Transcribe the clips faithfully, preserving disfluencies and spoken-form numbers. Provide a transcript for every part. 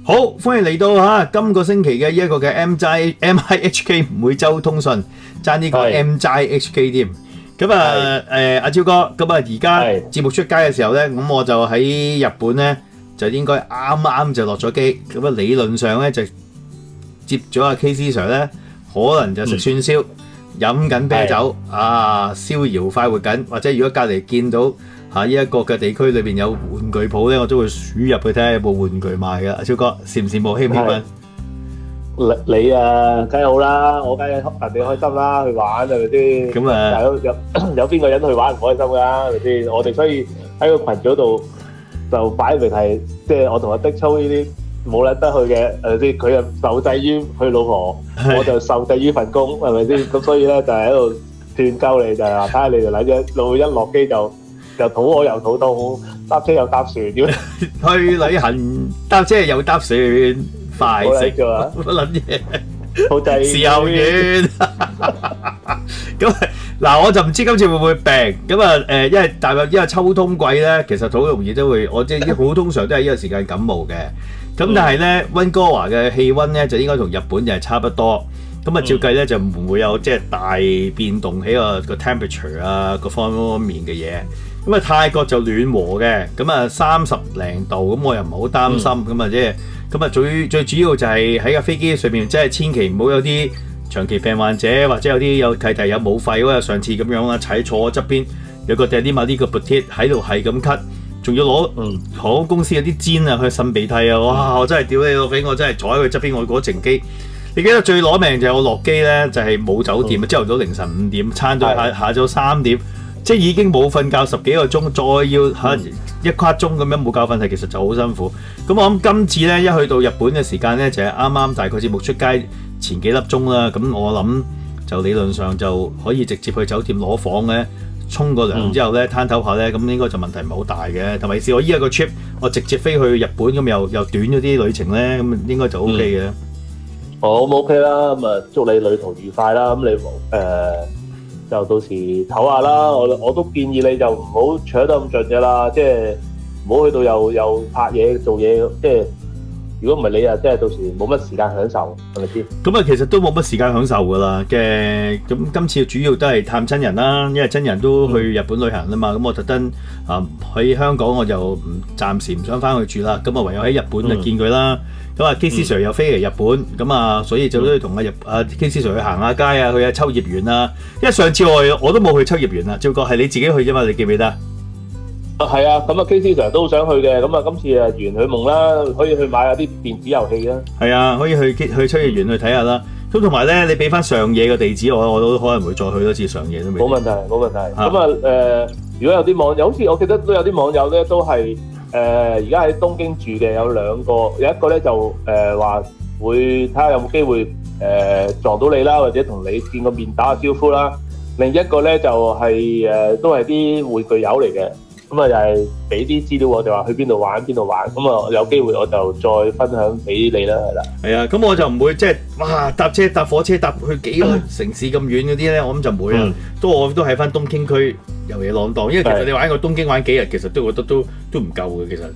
好，歡迎嚟到嚇今個星期嘅呢一個嘅 M I M I H K 每週通訊，爭呢個 M I H K 添。咁啊誒阿超哥，咁啊而家節目出街嘅時候咧，咁我就喺日本咧，就應該啱啱就落咗機。咁啊理論上咧就接咗阿 K C Sir 咧，可能就食串燒，飲緊啤酒啊，逍遙快活緊。或者如果隔離見到嚇呢一個嘅地區裏邊有玩具鋪咧，我都會鼠入去睇下有冇玩具賣嘅。阿超哥羨唔羨慕，興唔興奮？ 你你啊，梗係好啦，我梗係人哋開心啦，去玩係咪先？咁啊，有有有邊個人去玩唔開心㗎？係咪先？我哋所以喺個群組度就擺明係，即係我同阿的操呢啲冇撚得去嘅，係咪先？佢又受制於佢老婆，我就受制於份工，係咪先？咁所以咧就喺度斷鳩你，就係話睇下你條撚嘢路一落機就又肚餓又肚痛，搭車又搭船，點去旅行搭車又搭船。快食㗎嘛，乜撚嘢？好滯，時候遠。咁嗱，我就唔知今次會唔會病。咁啊誒，因為大約因為秋冬季咧，其實好容易都會，我即係好通常都係呢個時間感冒嘅。咁但係咧，溫哥華嘅氣温咧就應該同日本就係差不多。咁啊，照計咧就唔會有即係大變動喺個個 temperature 啊各方面嘅嘢。咁啊，泰國就暖和嘅，咁啊三十零度，咁我又唔係好擔心。咁啊即係。咁啊，最最主要就係喺架飛機上面，即係千祈唔好有啲長期病患者，或者有啲有契弟有冇肺，好似上次咁樣啊，踩坐側邊有個掟啲嘛呢個 butt 喺度係咁咳，仲要攞航空公司有啲氈啊去擤鼻涕啊！哇！我真係屌你老味，我真係坐喺佢側邊，我嗰程機，你記得最攞命就係我落機咧，就係、是、冇酒店啊，朝頭早凌晨五點，撐到下下晝三點，即係已經冇瞓覺十幾個鐘，再要嚇。嗯一跨鐘咁樣冇覺瞓，係其實就好辛苦。咁我諗今次咧一去到日本嘅時間咧，就係啱啱大概節目出街前幾粒鐘啦。咁我諗就理論上就可以直接去酒店攞房咧，沖個涼之後咧攤唞下咧，咁應該就問題唔係好大嘅。同埋試我依一個 trip，我直接飛去日本咁又又短咗啲旅程咧，咁應該就 O K 嘅。 我咁 O K 啦，咁啊祝你旅途愉快啦。咁你誒。呃就到時唞下啦，我我都建議你就唔好搶得咁盡㗎啦，即係唔好去到又又拍嘢做嘢，即係如果唔係你啊，即係到時冇乜時間享受，係咪先？咁啊，其實都冇乜時間享受㗎啦嘅。咁今次主要都係探親人啦，因為親人都去日本旅行啦嘛。咁、嗯、我特登啊喺香港我就唔暫時唔想翻去住啦。咁啊唯有喺日本就見佢啦。咁啊 K C Sir 又飛嚟日本，咁啊所以就都要同阿日啊 K C Sir 去行下街啊，去下秋葉原啊。因為上次我我都冇去秋葉原啊，照覺係你自己去啫嘛，你記唔記得？啊係啊，咁啊 K C Sir 都好想去嘅，咁啊今次啊圓佢夢啦，可以去買下啲電子遊戲啦。係啊，可以去去秋葉原去睇下啦。咁同埋咧，你俾翻上野嘅地址我，我都可能會再去多次上野都未。 冇問題，冇問題。咁啊誒，如果有啲網友，好似我記得都有啲網友咧，都係。誒而家喺東京住嘅有兩個，有一個咧就誒話、呃、會睇下有冇機會誒、呃、撞到你啦，或者同你見個面打下招呼啦。另一個咧就係、是、誒、呃、都係啲玩具友嚟嘅，咁啊又係俾啲資料我哋話去邊度玩邊度玩，咁啊有機會我就再分享俾你啦，係啦。 係啊，咁我就唔會即係哇搭車搭火車搭去幾個城市咁遠嗰啲咧，我諗就唔會啦。都我都喺翻東京區。遊嘢浪蕩，因為其實你玩個東京玩幾日，其實都覺得都都唔夠嘅，其實。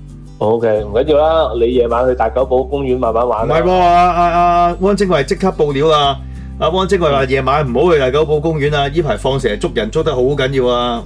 O K， 唔緊要啦，你夜晚去大久保公園慢慢玩。 唔係喎，阿阿阿汪精衛即刻報料啊！阿汪精衛話夜晚唔好去大久保公園啊！依排放蛇捉人捉得好緊要啊！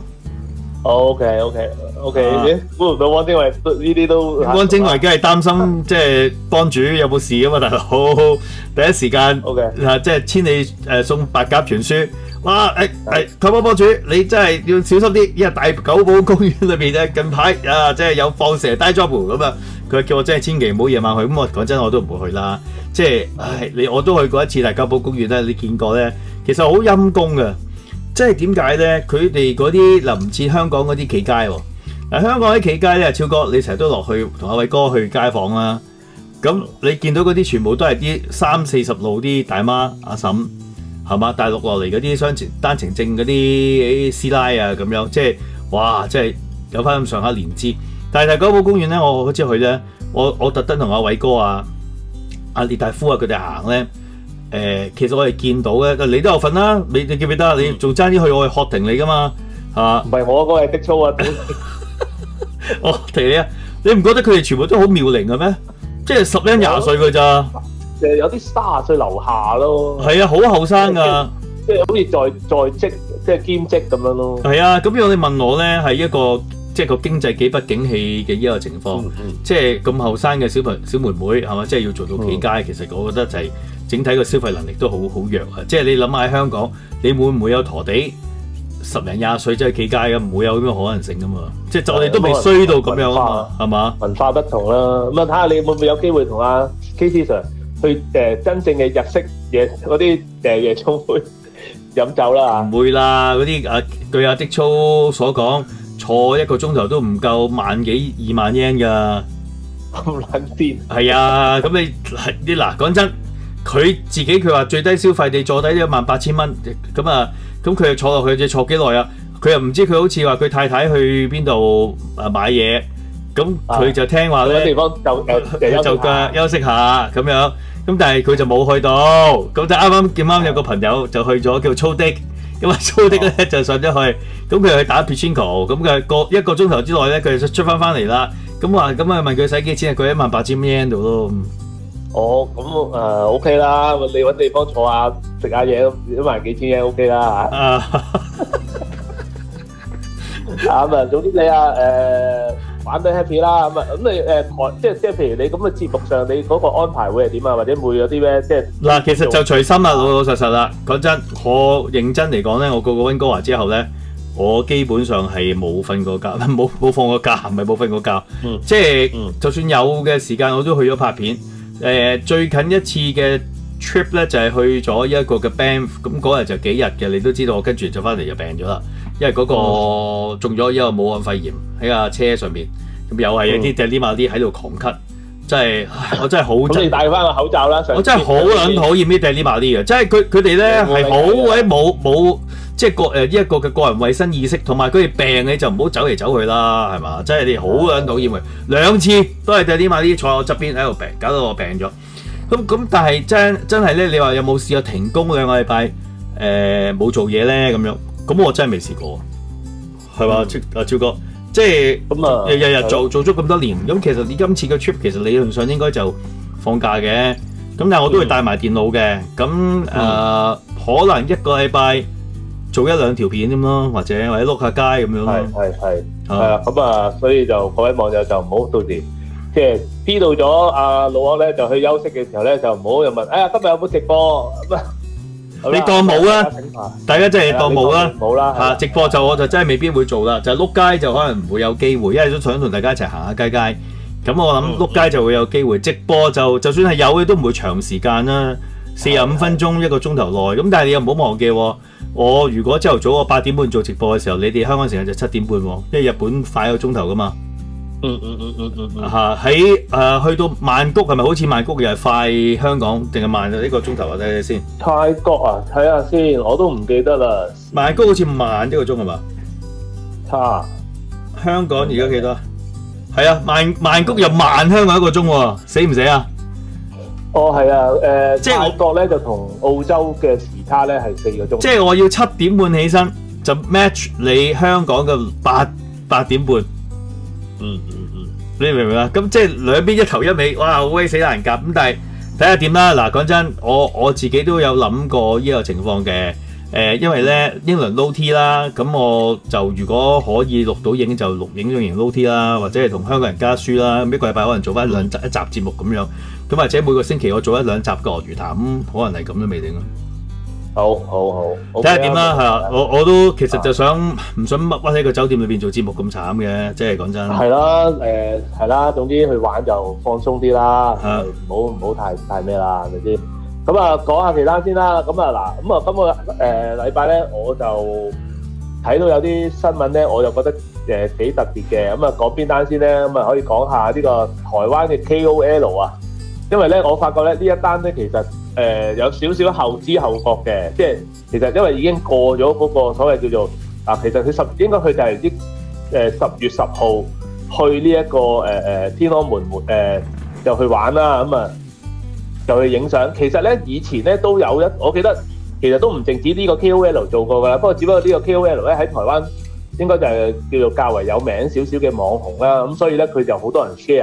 O K O K O K， 估唔到汪精衛呢啲都。 汪精衛梗係擔心，即係幫主有冇事啊嘛，大佬。第一時間 ，O K， 啊，即係千里誒送白鴿傳書。哇！誒誒，購物幫主，你真係要小心啲，因為大久保公園裏邊咧近排啊，即係有放蛇 die job 咁啊，佢叫我真係千祈唔好夜晚去。咁我講真，我都唔會去啦。即係唉，你我都去過一次大久保公園咧，你見過咧，其實好陰公嘅。即係點解咧？佢哋嗰啲嗱唔似香港嗰啲企街喎。嗱，香港啲企街咧，超哥你成日都落去同阿偉哥去街訪啦。咁你見到嗰啲全部都係啲三四十路啲大媽阿嬸。係嘛？大陸落嚟嗰啲雙程單程證嗰啲師奶啊咁樣，即係哇，即係有翻咁上下年資。但係大久保公園咧，我好似去咧，我我特登同阿偉哥啊、阿列大夫啊佢哋行咧，誒、呃，其實我哋見到咧，你都有份啦，你你記唔記得？你仲爭啲去我係學停你噶嘛？係嘛？ 唔係我嗰個係的操啊！ 我提你啊，你唔覺得佢哋全部都好妙齡嘅咩？ 即係十零廿歲㗎咋。 誒有啲三十歲樓下咯。係啊，好後生㗎。 即係好似在在職，即係兼職咁樣咯。 係啊，咁樣你問我咧，係一個即係個經濟幾不景氣嘅依個情況，嗯嗯、即係咁後生嘅小朋小妹妹係嘛，即係要做到企街，嗯、其實我覺得就係整體個消費能力都好好弱啊！即係你諗下喺香港，你會唔會有陀地十零廿歲即係企街嘅？唔會有咁嘅可能性噶嘛！即係我哋都未衰到咁樣啊嘛，係嘛？ 文化不同啦，咁啊睇下你會唔會有機會同阿 K C Sir 去誒、呃、真正嘅日式嘢嗰啲誒夜總會。飲酒啦， 唔會啦！嗰啲啊，據阿的操所講，坐一個鐘頭都唔夠萬幾二萬 yen 㗎， 咁撚癲！ 係啊，咁你你嗱講真，佢自己佢話最低消費你坐低都一萬八千蚊，咁啊，咁佢又坐落去，就坐幾耐啊？佢又唔知佢好似話佢太太去邊度啊買嘢，咁佢就聽話咧， 地方就誒就腳休息下咁樣。咁但係佢就冇去到，咁就啱啱見啱有個朋友就去咗叫操的，咁啊操的咧就上咗去，咁佢去打 Pachinko，咁佢個一個鐘頭之內咧佢就出翻翻嚟啦，咁話咁啊問佢使幾錢啊？佢一萬八千 yen 度咯。 哦，咁誒 OK 啦，你揾地方坐下食下嘢，一萬幾千 yen OK 啦嚇。啊，咁啊，總之你啊誒。玩得 happy 啦，咁啊，咁你誒台即係即係譬如你咁嘅節目上，你嗰個安排會係點啊？或者會有啲咩即係嗱，其實就隨心啦，老老實實啦。講真，我認真嚟講咧，我過過溫哥華之後咧，我基本上係冇瞓過覺，冇冇放過假，唔係冇瞓過覺。嗯，即係、嗯、就算有嘅時間，我都去咗拍片。誒、呃，最近一次嘅 trip 咧就係、是、去咗一個嘅 Banff， 咁嗰日就幾日嘅，你都知道我跟住就翻嚟就病咗啦。因為嗰個中咗一個武漢肺炎喺架車上面，咁又係有啲隻呢馬啲喺度狂咳，真係我真係好。咁你戴翻個口罩啦！ 我真係好撚討厭呢隻呢馬啲嘅，即係佢佢哋咧係好鬼冇冇即係個誒一個嘅個人衞生意識，同埋佢哋病你就唔好走嚟走去啦，係嘛？即係你好撚討厭佢，兩次都係隻呢馬啲坐我側邊喺度病，搞到我病咗。咁咁但係真真係咧，你話有冇試過停工兩個禮拜誒冇做嘢咧咁樣？咁我真係未試過，係嘛？阿超哥，即係咁啊，日日做做足咁多年，咁其實你今次嘅 trip 其實理論上應該就放假嘅，咁但係我都會帶埋電腦嘅，咁誒、嗯呃、可能一個禮拜做一兩條片咁咯，或者或者碌下街咁樣咯。 係係係係啊，咁啊，所以就各位網友就唔好到時即係知道咗阿老王咧就去休息嘅時候咧就唔好又問，哎呀今日有冇直播咁啊？ 你當冇啦，大家真係當冇啦， 冇啦嚇直播就我就真係未必會做啦，就碌街就可能唔會有機會，因為都想同大家一齊行下街街。咁我諗碌街就會有機會，直播就就算係有嘅都唔會長時間啦，四十五分鐘一個鐘頭內。咁但係你又唔好忘記喎，我如果朝頭早我八點半做直播嘅時候，你哋香港時間就七點半喎，因為日本快一個鐘頭噶嘛。 嗯嗯嗯嗯嗯嗯嚇喺誒去到曼谷係咪好似曼谷又係快香港定係慢呢個鐘頭啊？睇睇先。 泰國啊，睇下先，我都唔記得啦。 曼谷好似慢一個鐘係嘛？ 差。 香港而家幾多？係啊，曼曼谷又慢香港一個鐘喎，死唔死啊？ 哦，係啊，誒、呃，即係泰國咧就同澳洲嘅時差咧係四個鐘。 即係我要七點半起身就 match 你香港嘅八八點半。嗯嗯嗯，你明唔明啊？咁即係兩邊一頭一尾，哇，好鬼死難夾。咁但係睇下點啦。嗱，講真，我我自己都有諗過呢個情況嘅。誒、呃，因為咧英倫 low T 啦，咁我就如果可以錄到影就錄影咗型 low T 啦，或者係同香港人加書啦。咁一個禮拜可能做翻兩集一集節目咁樣。咁或者每個星期我做一兩集嘅鱷魚談，咁可能係咁都未定咯。 好好好， 睇下點啦，係啊！我我都其實就想唔想屈喺個酒店裏邊做節目咁慘嘅，即係講真。係啦，誒係啦，總之去玩就放鬆啲啦，唔好唔好太太咩啦，係咪先？咁啊，講下其他先啦。咁啊嗱，咁啊今個誒禮拜咧，我就睇到有啲新聞咧，我就覺得誒幾特別嘅。咁啊講邊單先咧？咁啊可以講下呢個台灣嘅 K O L 啊，因為咧我發覺咧呢一單咧其實。誒、呃、有少少後知後覺嘅，即係其實因為已經過咗嗰個所謂叫做啊，其實佢十應該佢就係啲誒十月十號去呢、這、一個誒誒、呃、天安門門誒就去玩啦，咁啊就去影相。其實咧以前咧都有一，我記得其實都唔淨止呢個 K O L 做過㗎啦，不過只不過呢個 K O L 咧喺台灣應該就係叫做較為有名少少嘅網紅啦，咁所以咧佢就好多人 share。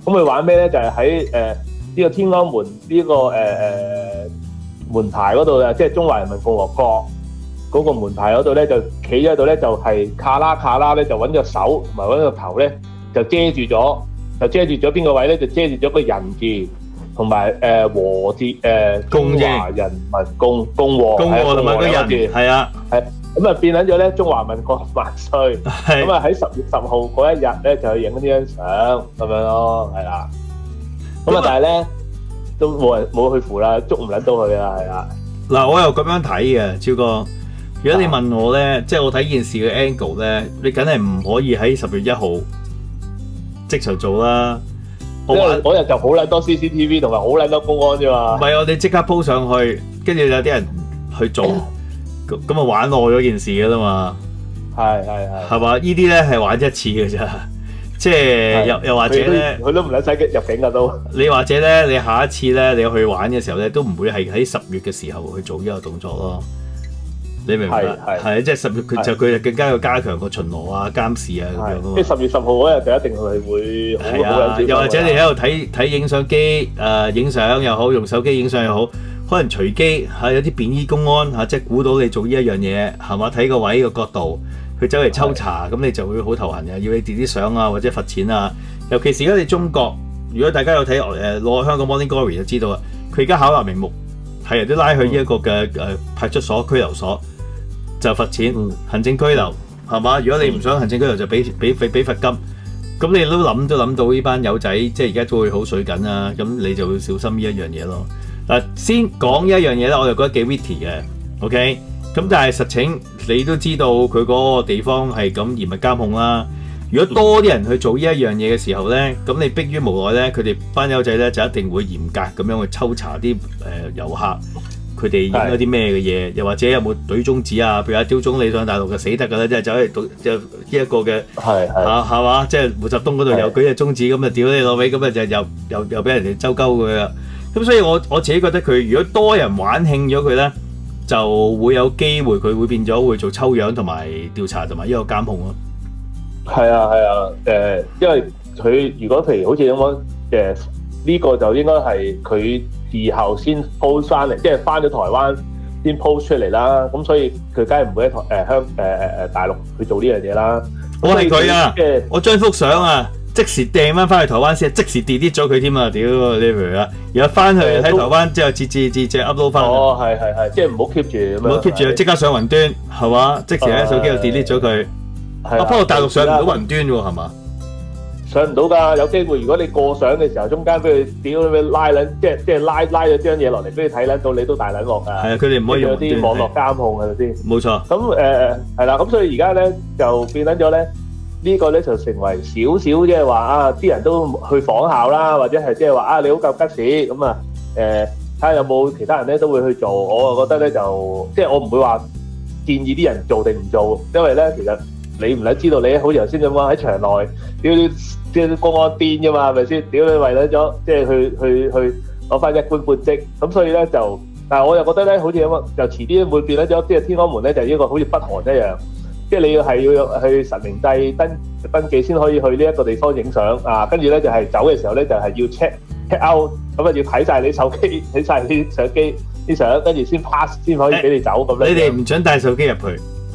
咁佢玩咩咧？就係喺誒呢個天安門呢、呢個誒誒、呃、門牌嗰度啊，即係中華人民共和國嗰個門牌嗰度咧，就企喺度咧，就係卡拉卡拉咧，就揾隻手同埋揾個頭咧，就遮住咗，就遮住咗邊個位咧？就遮住咗個人字同埋誒和字誒中華人民共共和共和同埋個人字，係啊， 係咁啊變緊咗咧中華民國萬歲。咁啊喺十月十號嗰一日咧就去影呢張相咁樣咯，係啦。咁啊但係咧都冇人冇去扶啦，捉唔撚到佢啊，係啦。 嗱我又咁樣睇嘅，超哥。如果你問我咧，即係我睇件事嘅 angle 咧，你梗係唔可以喺十月一號即場做啦。 我話嗰日就好撚多 C C T V 同埋好撚多公安啫嘛。 唔係我哋即刻 po 上去，跟住有啲人去做，咁咁啊玩耐咗件事噶啦嘛。係係係。係嘛？呢啲咧係玩一次嘅咋，即係又又或者咧， 佢都唔撚使入境噶都。 你或者咧，你下一次咧，你去玩嘅時候咧，都唔會係喺十月嘅時候去做呢個動作咯。你明唔明啊？係即係十月佢就佢就更加要加強個巡邏啊、監視啊咁樣咯。 即係十月十號嗰日就一定係會係啊，又或者你喺度睇睇影相機誒影相又好，用手機影相又好，可能隨機係有啲便衣公安嚇，即係估到你做呢一樣嘢係嘛？睇個位個角度，佢走嚟抽查，咁你就會好頭痕嘅，要你跌啲相啊或者罰錢啊。尤其是而家你中國，如果大家有睇誒攞香港 Morning Glory 就知道啦，佢而家巧立名目係人都拉去呢一個嘅誒派出所拘留所。就罰錢，行政拘留係嘛？如果你唔想行政拘留，就俾俾俾俾罰金。咁你都諗都諗到呢班友仔，即係而家都會好水緊啊！咁你就要小心呢一樣嘢咯。嗱，先講一樣嘢咧，我就覺得幾 witty 嘅 ，OK？咁但係實情你都知道佢嗰個地方係咁嚴密監控啦。如果多啲人去做呢一樣嘢嘅時候咧，咁你迫於無奈咧，佢哋班友仔咧就一定會嚴格咁樣去抽查啲誒遊客。佢哋影咗啲咩嘅嘢，又或者有冇懟中指啊？譬如阿刁總理上大陸就死得㗎啦，即係走去賭就呢一個嘅係係嚇係嘛？即係毛澤東嗰度又舉隻中指咁啊，屌你老味咁啊，就又又又俾人哋周鳩佢啦。咁所以我我自己覺得佢如果多人玩興咗佢咧，就會有機會佢會變咗會做抽樣同埋調查同埋呢個監控咯。 係啊係啊，誒，因為佢如果譬如好似咁樣誒，呢個就應該係佢。事後先 post 翻嚟，即係翻咗台灣先 post 出嚟啦。咁所以佢梗係唔會喺台誒香誒誒誒大陸去做呢樣嘢啦。 我係佢啊！我將幅相啊，即時掟翻翻去台灣先，即時 delete 咗佢添啊！屌你明啊！然後翻去喺台灣之後，自自自自 upload 翻。 哦，係係係，即係唔好 keep 住， 唔好 keep 住，即刻上雲端係嘛？即時喺手機度 delete 咗佢。啊，不過大陸上唔到雲端喎，係嘛？ 上唔到㗎，有機會。如果你過相嘅時候，中間俾佢屌你拉撚，即係即係拉拉咗張嘢落嚟俾你睇撚到，你都大撚鑊㗎。係啊， 佢哋唔可以用啲網絡監控係咪先？ 冇錯。 咁誒係啦，咁所以而家咧就變撚咗咧，呢個咧就成為少少即係話啊，啲人都去仿效啦，或者係即係話啊，你好夠吉士咁啊誒，睇下有冇其他人咧都會去做。我啊覺得咧就即係我唔會話建議啲人做定唔做，因為咧其實你唔使知道你好似頭先咁講喺場內屌啲。即係啲公安癲㗎嘛，係咪先？屌你為咗咗，即係去去去攞翻一官半職，咁所以咧就，但係我又覺得咧，好似咁樣，就遲啲會變咗，即係天安門咧就一個好似北韓一樣，即係你要係要去實名制登登記先可以去呢一個地方影相啊，跟住咧就係走嘅時候咧就係要 check check out，咁啊要睇曬你手機，睇曬啲相機啲相，跟住先 pass 先可以俾你走咁樣。 你哋唔準帶手機入去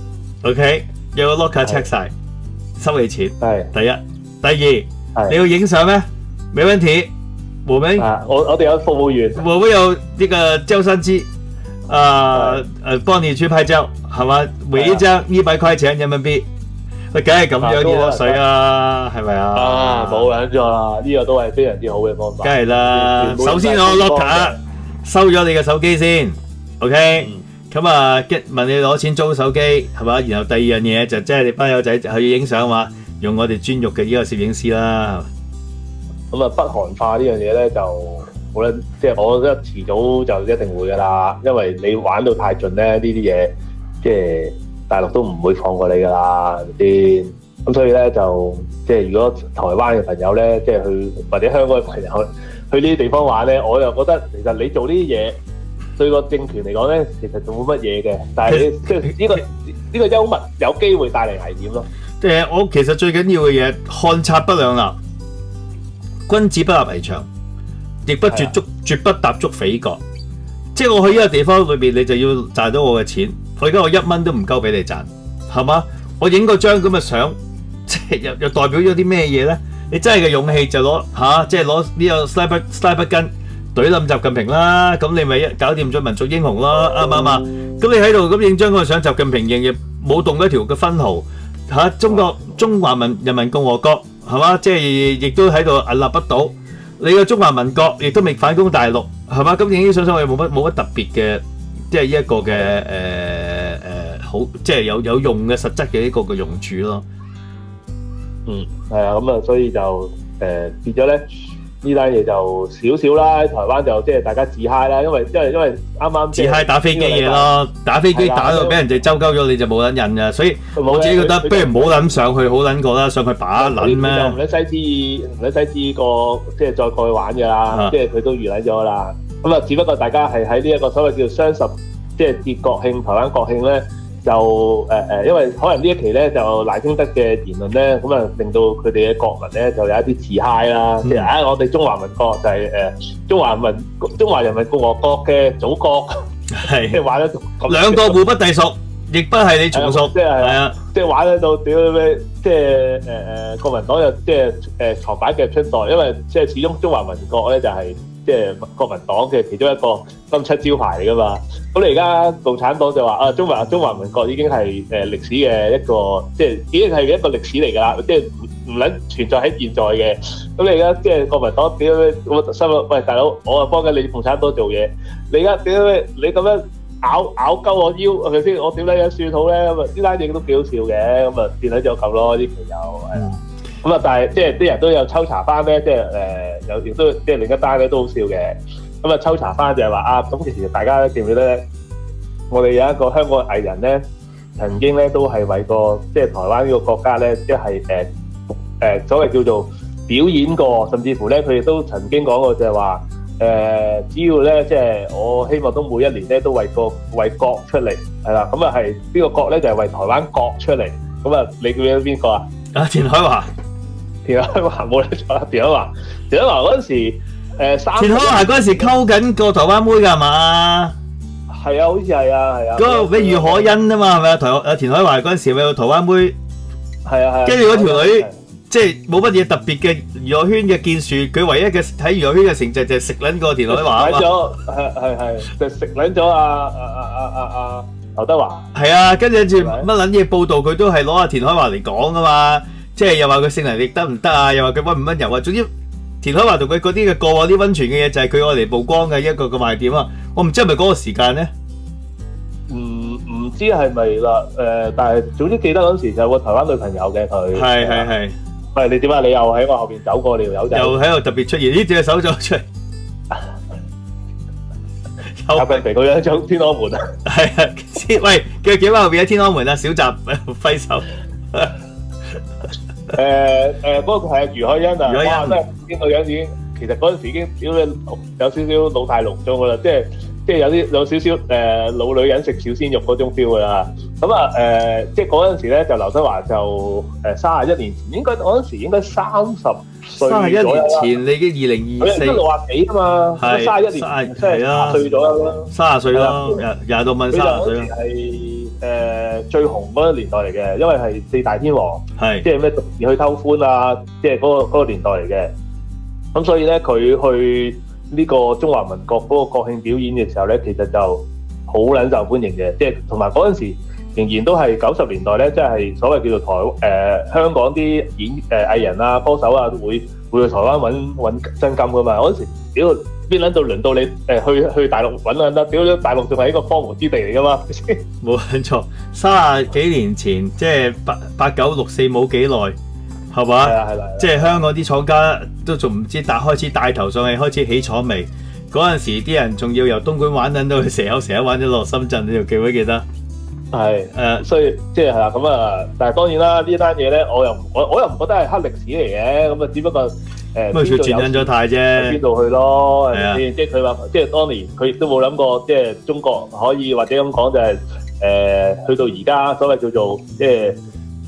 ，OK？有個 locker check 曬，收你錢。係第一。第二，你要影相咩？沒問題，我們啊，我我哋有服務員， 我們有呢個照相機，啊誒，幫你去拍照，係嘛？每一張一百塊錢人民幣，喂，梗係咁樣啲咯水啊，係咪啊？ 啊，冇撚錯啦，呢個都係非常之好嘅方法。 梗係啦，首先我 locker 收咗你嘅手機先 ，OK？咁啊，問你攞錢租手機，係嘛？然後第二樣嘢就即係你班友仔去影相嘛。用我哋專業嘅呢個攝影師啦， 咁啊北韓化呢樣嘢咧就好啦，即係我覺得遲早就一定會噶啦，因為你玩到太盡咧，呢啲嘢即係大陸都唔會放過你噶啦，係咪先？咁所以咧就即係如果台灣嘅朋友咧，即係去或者香港嘅朋友去呢啲地方玩咧，我又覺得其實你做呢啲嘢對個政權嚟講咧，其實就冇乜嘢嘅，但係即係呢個呢個幽默有機會帶嚟危險咯。 誒，我其實最緊要嘅嘢，看察不兩立。 君子不立危牆，亦不絕足，絕不踏足匪國。即係我去呢個地方裏邊，你就要賺到我嘅錢。我而家我一蚊都唔夠俾你賺，係嘛？我影個張咁嘅相，即係又又代表咗啲咩嘢咧？你真係嘅勇氣就攞嚇、啊，即係攞呢個西北西北根懟冧習近平啦。咁你咪搞掂咗民族英雄咯，啱唔啱啊？咁你喺度咁影張嗰個相，習近平仍然冇動一條嘅分毫嚇、啊。中國中華民人民共和國係嘛？即係亦都喺度屹立不倒。你個中華民國亦都未反攻大陸係嘛？咁影啲相相我哋冇乜冇乜特別嘅，即係呢一個嘅誒誒好，即係有有用嘅實質嘅一個嘅用處咯。 嗯，係啊，咁啊，所以就誒變咗咧呢單嘢就少少啦。喺台灣就即係大家自嗨啦，因為因為因為啱啱自嗨打飛機嘢咯，打飛機打到俾人哋周鳩咗，你就冇撚癮㗎。所以我自己覺得，不如唔好撚上去，好撚過啦，上去把撚咩？ 就唔撚西知，唔撚西知個即係再過去玩㗎啦，即係佢都預撚咗啦。咁啊，只不過大家係喺呢一個所謂叫雙十，即係節國慶、台灣國慶咧。就誒誒、呃，因為可能呢一期咧就賴清德嘅言論咧，咁啊令到佢哋嘅國民咧就有一啲自嗨啦，即係啊我哋中華民國就係、是、誒、呃、中華民中華人民共和國嘅祖國，係即係玩得兩個互不隸屬，亦不係你從屬， 即係係啊，即係玩得到屌咩？即係誒誒國民黨又即係誒床板嘅春代，因為即係始終中華民國咧就係、是。即係國民黨嘅其中一個金漆招牌嚟㗎嘛，咁你而家共產黨就話啊，中華中華民國已經係誒歷史嘅一個，即係已經係一個歷史嚟㗎啦，即係唔唔撚存在喺現在嘅。咁你而家即係國民黨點樣？我心諗，喂大佬，我啊幫緊你共產黨做嘢，你而家點樣？你咁樣咬咬鳩我腰係咪先？我點解有算好咧？咁啊呢單嘢都幾好笑嘅，咁啊變咗就咁咯，呢期又係啦。咁啊，但係即係啲人都有抽查翻咧，即係誒有亦都即係另一單咧都好笑嘅。咁啊抽查翻就係話啊，咁其實大家記唔記得咧？我哋有一個香港藝人咧，曾經咧都係為個即係台灣呢個國家咧，即係誒誒所謂叫做表演過，甚至乎咧佢哋都曾經講過就係話誒，只要咧即係我希望都每一年咧都為個為國出嚟係啦。咁啊係邊個國咧？就係為台灣國出嚟。咁啊，你記唔記得邊個啊？ 啊，田海華。 田海華冇得錯啦，田海華，田海華嗰陣時，誒三田海華嗰陣時溝緊個台灣妹㗎係嘛？ 係啊，好似係啊，係啊。 嗰個咩余可欣啊嘛，係咪啊？台啊田海華嗰陣時咪有台灣妹， 係啊係啊。 跟住嗰條女即係冇乜嘢特別嘅娛樂圈嘅建樹，佢唯一嘅喺娛樂圈嘅成就就係食撚個田海華啊嘛。食咗係係係，就食撚咗啊啊啊啊啊劉德華。 係啊，跟住住乜撚嘢報導佢都係攞阿田海華嚟講㗎嘛。即係又話佢性能力得唔得啊？又話佢溫唔溫柔啊？總之田海華同佢嗰啲嘅過往啲溫泉嘅嘢就係佢愛嚟曝光嘅一個個賣點啊！我唔知係咪嗰個時間咧？ 唔唔知係咪啦？誒，但係總之記得嗰陣時就有個台灣女朋友嘅佢。係係係。喂，你點啊？你又喺我後邊走過，你條友仔。又喺度特別出現，呢隻手咗出嚟。有病肥嗰張天安門啊！係啊，喂，佢叫翻後邊喺天安門啊，小習揮手。誒誒，嗰個係余海欣啊！哇，真係見個樣已經，其實嗰陣時已經屌你有少少老態龍鍾噶啦，即係即係有啲有少少誒老女人食小鮮肉嗰種 feel 噶啦。咁啊誒，即係嗰陣時咧，就劉德華就誒三十一年前，應該嗰陣時應該三十歲。三十一年前，你已經二零二四。佢六廿幾啊嘛，係三十一年前，即係廿歲左右啦。三十歲啦，廿廿到蚊三十歲啦。誒、呃、最紅嗰個年代嚟嘅，因為係四大天王，係即係咩獨自去偷歡啊，即係嗰個嗰個年代嚟嘅。咁所以咧，佢去呢個中華民國嗰個國慶表演嘅時候咧，其實就好撚受歡迎嘅。即係同埋嗰陣時仍然都係九十年代咧，即係所謂叫做台誒、呃、香港啲演誒、呃、藝人啊、歌手啊，會會去台灣揾揾真金噶嘛。嗰陣時屌邊撚到輪到你誒去去大陸揾撚得？屌咗大陸仲係一個荒蕪之地嚟噶嘛？冇錯，三十幾年前即係八八九六四冇幾耐，係嘛？係啊係啦，即係香港啲廠家都仲唔知帶開始帶頭上去，開始起廠未？嗰陣時啲人仲要由東莞玩撚到去蛇口，蛇口玩咗落深圳，你仲記唔記得？係誒，所以即係係啦，咁啊，但係當然啦，呢單嘢咧，我又唔我我又唔覺得係黑歷史嚟嘅，咁啊，只不過。誒，咁佢轉印咗態啫，邊度去咯？係咪先？即係佢話，即係當年佢亦都冇諗過，即係中國可以或者咁講就係誒，去到而家所謂叫做即係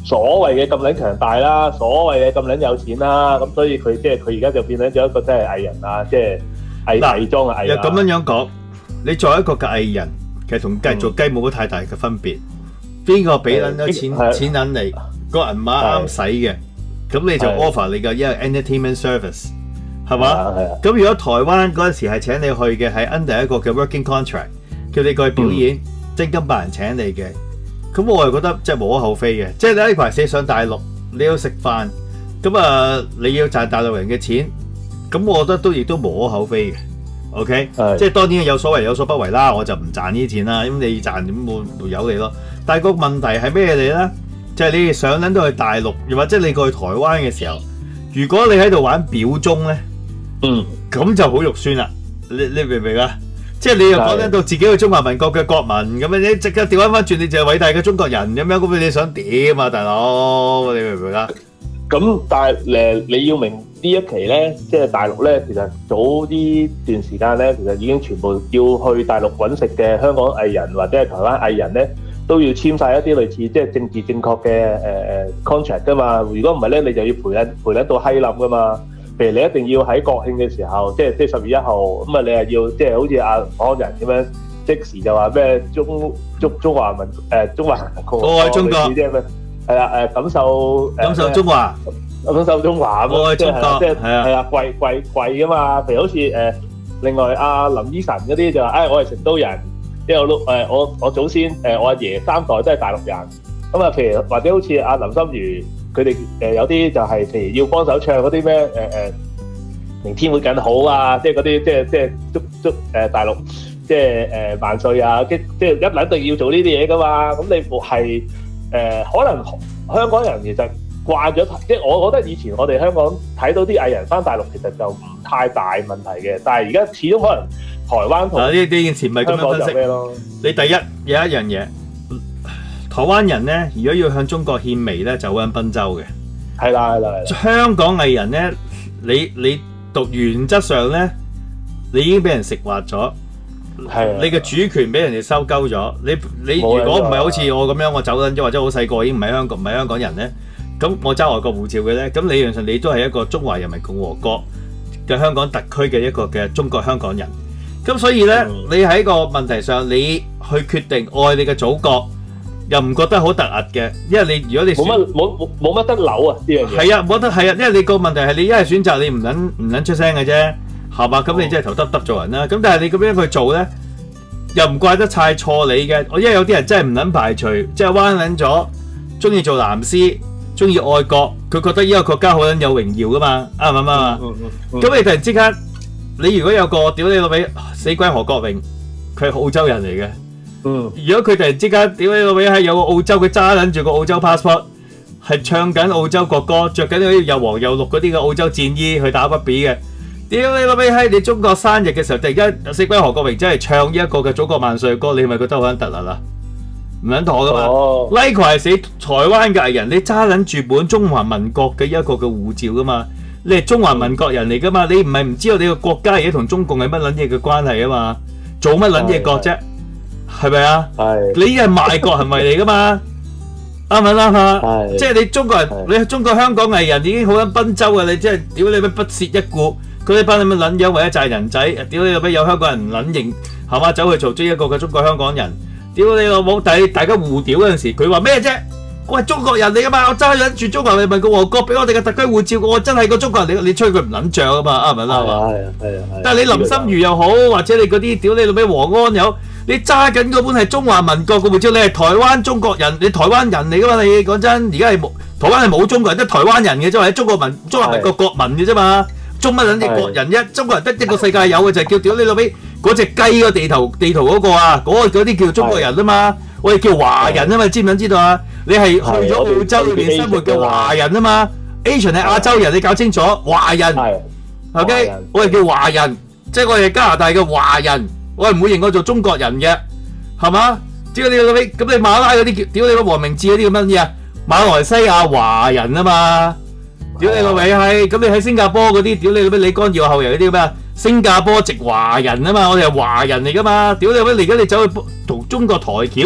所謂嘅咁撚強大啦，所謂嘅咁撚有錢啦，咁所以佢即係佢而家就變咗咗一個真係藝人啊，即係偽偽裝嘅藝人。 又咁樣樣講，你作為一個嘅藝人，其實同繼做雞冇乜太大嘅分別。邊個俾撚咗錢錢撚你，個銀碼啱使嘅，咁你就 offer 你嘅一個 entertainment service，係嘛？咁如果台灣嗰陣時係請你去嘅係 under 一個嘅 working contract， 叫你過去表演，真金白銀請你嘅。咁我係覺得即係無可厚非嘅，即係你呢排寫上大陸，你要食飯，咁啊你要賺大陸人嘅錢，咁我覺得都亦都無可厚非嘅。OK，即係當然有所為有所不為啦，我就唔賺呢啲錢啦，咁你賺點會會有你咯。但係個問題係咩嚟咧？就係、是、你哋上撚到去大陸，又或者你過去台灣嘅時候，如果你喺度玩表忠咧，嗯，咁就好肉酸啦。你你明唔明啊？即係你又講得到自己係中華民國嘅國民咁樣，你即刻調翻翻轉，你就係偉大嘅中國人咁樣，咁你想點啊，大佬？你明唔明啊？ 咁但係誒，你要明呢一期咧，即係大陸咧，其實早呢段時間咧，其實已經全部要去大陸揾食嘅香港藝人或者係台灣藝人咧，都要簽晒一啲類似即係政治正確嘅誒誒 contract 噶嘛。如果唔係咧，你就要賠一賠一到閪冧噶嘛。譬如你一定要喺國慶嘅時候，即係即係十月一號，咁啊你係要即係好似阿港人咁樣，即時就話咩中中中華民誒中華人民共和國， 愛中國， 即係咩？係啦誒，感受感受中華， 感受中華咁， 愛中國， 即係係啊貴貴貴噶嘛。譬如好似誒，另外阿林依晨嗰啲就話，誒我係成都人，因為我都誒我我祖先誒我阿爺三代都係大陸人。咁啊，譬如或者好似阿林心如。佢哋誒有啲就係譬如要幫手唱嗰啲咩誒誒明天會更好啊，即係嗰啲即係即係祝祝誒大陸即係誒萬歲啊，即即係一撚定要做呢啲嘢噶嘛。咁你係誒可能香港人其實慣咗，即係我覺得以前我哋香港睇到啲藝人翻大陸其實就唔太大問題嘅，但係而家始終可能台灣同呢呢件事唔係咁樣分析咯。你第一有一樣嘢。台灣人咧，如果要向中國獻媚咧，就揾賓州嘅。 係啦，係啦，係啦。香港藝人咧，你你讀原則上咧，你已經俾人食滑咗。係。你嘅主權俾人哋收鳩咗。你你如果唔係好似我咁樣，我走撚咗或者好細個已經唔係香港唔係香港人咧，咁我揸外國護照嘅咧，咁理論上你都係一個中華人民共和國嘅香港特區嘅一個嘅中國香港人。咁所以咧，嗯、你喺個問題上，你去決定愛你嘅祖國。又唔覺得好突兀嘅，因為你如果你冇乜冇冇冇乜得扭啊呢樣嘢。 係啊，冇得係啊，因為你個問題係你一係選擇你唔撚唔撚出聲嘅啫，係嘛？咁你真係頭耷耷做人啦。咁但係你咁樣去做咧，又唔怪得太錯你嘅。我因為有啲人真係唔撚排除，即係彎撚咗，中意做藍絲，中意愛國，佢覺得呢個國家好撚有榮耀噶嘛，啱唔啱啊？咁你突然之間，你如果有個屌你老味死鬼何國榮，佢係澳洲人嚟嘅。嗯，如果佢突然之間屌你老味係有個澳洲，佢揸撚住個澳洲 passport， 係唱緊澳洲國歌，着緊嗰啲又黃又綠嗰啲嘅澳洲戰衣去打筆比嘅，屌你老味係你中國生日嘅時候，突然間死鬼何國榮真係唱呢一個嘅祖國萬歲歌，你係咪覺得好撚突兀啊？唔撚妥噶嘛 ？Like 係死台灣嘅藝人，你揸撚住本中華民國嘅一個嘅護照噶嘛？你係中華民國人嚟噶嘛？你唔係唔知道你個國家而家同中共係乜撚嘢嘅關係啊嘛？做乜撚嘢國啫？係咪啊？係你係賣國行為嚟噶嘛？啱唔啱啊？即係你中國人，你係中國香港藝人已經好撚賓州嘅，你真係屌你咩不屑一顧，嗰啲班咁嘅撚樣為咗債人仔，屌你有咩有香港人撚認係嘛？走去做咗一個嘅中國香港人，屌你老母！但係大家互屌嗰陣時，佢話咩啫？我係中國人嚟噶嘛，我揸緊住中華人民共和國俾我哋嘅特區護照，我真係個中國人嚟，你吹佢唔撚脹啊嘛？啱唔啱啊？係啊係啊！但係你林心如又好，或者你嗰啲屌你老味黃安又好。你揸緊嗰本係中華民國嘅護照，你係台灣中國人，你台灣人嚟噶嘛？你講真，而家係冇台灣係冇中國人，得台灣人嘅啫，或者中國民中華民國國民嘅啫嘛。中乜撚嘢國人一中國人得一個世界有嘅就係叫屌你老味嗰隻雞個地圖地圖嗰個啊，嗰個嗰啲叫中國人啊嘛，我哋叫華人啊嘛，知唔知道啊？你係去咗澳洲裏邊生活嘅華人啊嘛 ，Asian 係亞洲人，你搞清楚華人 ，OK， 我哋叫華人，即係我哋係加拿大嘅華人。我係唔會認我做中國人嘅，係嘛？屌你老味，咁你馬拉嗰啲叫屌你個黃明志嗰啲咁乜嘢啊？馬來西亞華人啊嘛，屌你老味係，咁你喺新加坡嗰啲屌你老味李光耀後人嗰啲咩啊？新加坡籍華人啊嘛，我哋係華人嚟噶嘛，屌你老味，而家你走去同中國抬轎，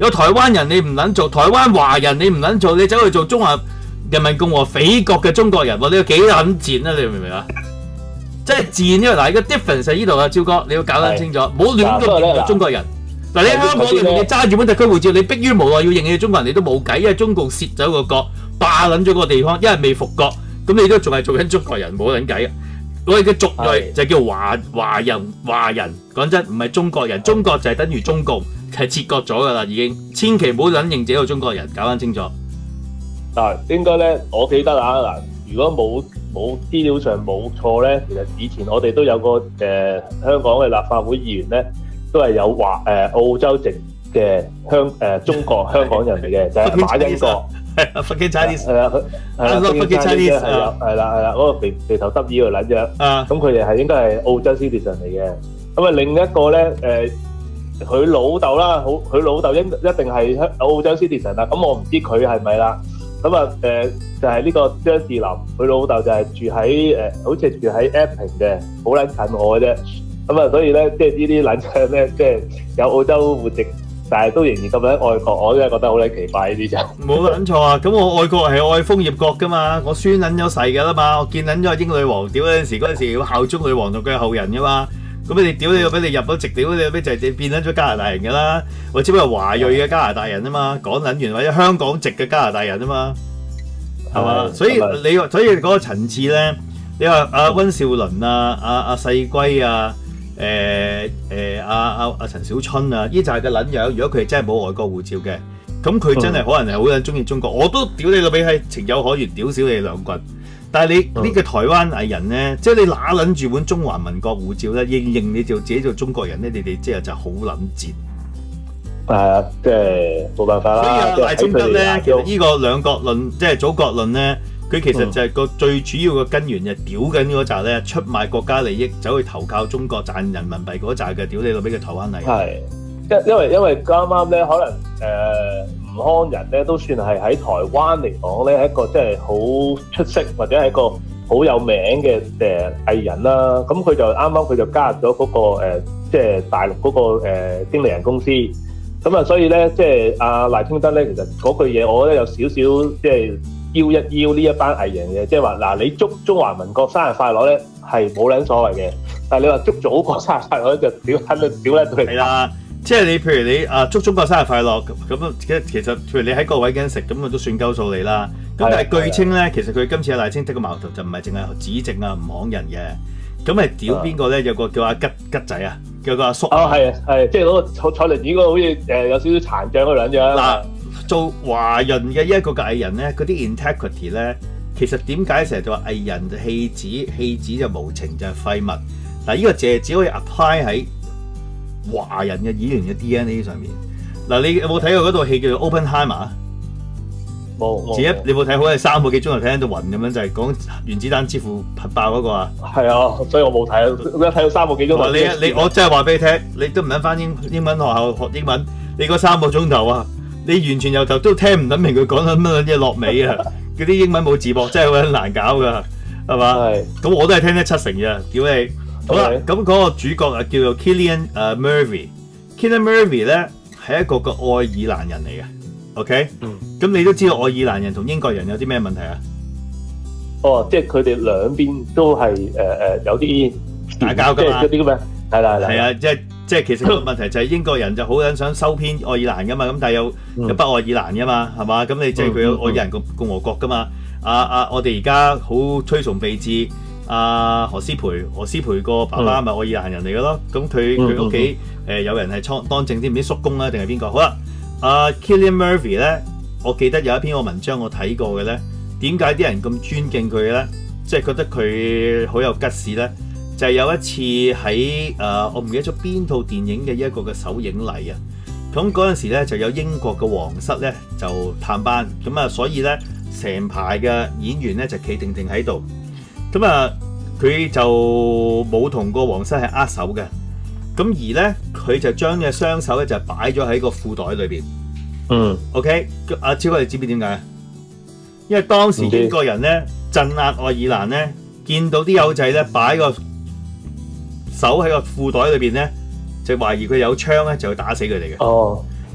有台灣人你唔撚做，台灣華人你唔撚做，你走去做中華人民共和匪國嘅中國人，你要幾撚賤啊？你明唔明啊？真係賤呢個嗱，個 difference 喺呢度啊，趙哥你要搞得清楚，唔好亂咁認做中國人。嗱，你喺香港裏面，你揸住本特區護照，你迫於無奈要認你中國人，你都冇計，因為中共蝕走個國，霸撚咗個地方，因為未復國，咁你都仲係做緊中國人，冇撚計啊！我哋嘅族裔就叫華華人，華人講真唔係中國人，中國就係等於中共，係切割咗噶啦已經，千祈唔好撚認自己個中國人，搞翻清楚。 嗱，應該咧，我記得啊嗱，如果冇冇資料上冇錯咧，其實以前我哋都有個誒、呃、香港嘅立法會議員咧。都係有華誒、呃、澳洲籍嘅香誒、呃、中國香港人嚟嘅，就係馬英國。係啊，北京 Chinese。係啊，係啦，北京 Chinese 係啦，係啦，係啦，嗰個肥肥頭耷耳個撚樣。啊。咁佢哋係應該係澳洲 citizen 嚟嘅。咁啊，另一個咧誒，佢老豆啦，好，佢老豆應一定係澳洲 citizen 啦。咁我唔知佢係咪啦。咁啊誒，就係、是、呢個張智霖，佢老豆就係住喺誒、呃，好似係住喺 Epping 嘅，好撚近我嘅啫。咁啊，所以咧，即係呢啲撚樣咧，即係有澳洲戶籍，但係都仍然咁樣愛國，我真係覺得好撚奇怪呢啲就。冇撚錯啊！咁我愛國係愛楓葉國噶嘛，我宣撚咗誓噶啦嘛，我見撚咗英女王屌嗰陣時，嗰陣時要效忠女王同佢後人噶嘛，咁你屌你俾你入咗籍，屌你俾就係變撚咗加拿大人噶啦，我只不過華裔嘅加拿大人啊嘛，講撚完或者香港籍嘅加拿大人啊嘛，係嘛？所以你所以嗰個層次咧，你話阿溫兆倫啊、阿阿細龜啊。誒誒阿阿阿陳小春啊，呢就係個撚樣。如果佢真係冇外國護照嘅，咁佢真係可能係好撚中意中國。我都屌你老味係情有可原，屌少你兩棍。但係你呢、嗯、個台灣藝人咧，即係你揦撚住本中華民國護照咧，認認你就自己做中國人咧，你哋即係就好撚賤。係啊，即係冇辦法啦。所以啊，賴清德咧，其實呢個兩國論，即係祖國論咧。佢其實就係個最主要嘅根源，就屌緊嗰扎咧，出賣國家利益，走去投靠中國賺人民幣嗰扎嘅屌你老味嘅台灣嚟。係，因因為因為啱啱咧，可能誒、呃、吳康仁咧都算係喺台灣嚟講咧，係一個即係好出色或者係一個好有名嘅誒藝人啦。咁佢就啱啱佢就加入咗嗰、那個即係、呃就是、大陸嗰、那個誒、呃、經理人公司。咁啊，所以咧即係阿賴清德咧，其實嗰句嘢，我覺得有少少即係。邀一邀呢一班藝人嘅，即係話嗱，你祝中華民國生日快樂咧係冇撚所謂嘅，但係你話祝祖國生日快樂咧就屌閪都屌撚到嚟。係啦，即係你譬如你啊祝中國生日快樂咁啊，其實其實譬如你喺個位緊食咁啊都算鳩數你啦。咁但係據稱咧，其實佢今次阿賴清德嘅矛頭就唔係淨係指證啊吳慷仁嘅，咁係屌邊個咧？有個叫阿吉吉仔啊，叫個阿叔。哦，係啊，係，即係嗰個坐坐輪椅嗰個好似誒有少少殘障嗰兩樣。嗱。做華人嘅一個嘅藝人咧，嗰啲 integrity 咧，其實點解成日就話藝人就戲子，戲子就無情就係廢物。嗱，呢個淨係只可以 apply 喺華人嘅演員嘅 D N A 上面。嗱，你有冇睇過嗰套戲叫做 Oppenheimer？冇，自己你冇睇好係三個幾鐘頭睇到暈咁樣，就係、是、講原子彈之父核爆嗰個啊。係啊，所以我冇睇，我睇到三個幾鐘頭。你你我真係話俾你聽，你都唔想翻英英文學校學英文，你嗰三個鐘頭啊！你完全由頭都聽唔得明佢講緊乜嘢落尾啊！嗰啲英文冇字幕，真係好難搞噶，係嘛？係。咁我都係聽得七成啫，屌你！好啦，咁嗰個主角啊叫做 Cillian 誒 Murphy，Cillian Murphy 咧係一個個愛爾蘭人嚟嘅 ，OK？ 嗯。咁你都知道愛爾蘭人同英國人有啲咩問題啊？哦，即係佢哋兩邊都係誒誒有啲打交㗎嘛？即係嗰啲咁嘅，係啦係啦。係啊，即係。即係其實個問題就係英國人就好想想收編愛爾蘭噶嘛，咁但係有有北愛爾蘭噶嘛，係嘛？咁你即係佢有愛爾蘭共共和國噶嘛？啊啊！我哋而家好推崇備至阿何詩蓓，何詩蓓個爸爸咪愛爾蘭人嚟嘅咯。咁佢佢屋企誒有人係當當政啲唔知叔公啊定係邊個？好啦，阿 Cillian Murphy 咧，我記得有一篇個文章我睇過嘅咧，點解啲人咁尊敬佢咧？即係覺得佢好有吉事咧？就係有一次喺誒、呃，我唔記得咗邊套電影嘅一個嘅首映禮啊。咁嗰陣時咧就有英國嘅皇室咧就探班，咁啊所以咧成排嘅演員咧就企定定喺度。咁啊佢就冇同個皇室係握手嘅。咁而咧佢就將隻雙手咧就擺咗喺個褲袋裏邊。嗯。OK， 阿超哥你知唔知點解？因為當時英國人咧鎮壓愛爾蘭咧，見到啲友仔咧擺個手喺個褲袋裏邊咧，就懷疑佢有槍咧，就去打死佢哋嘅。哦，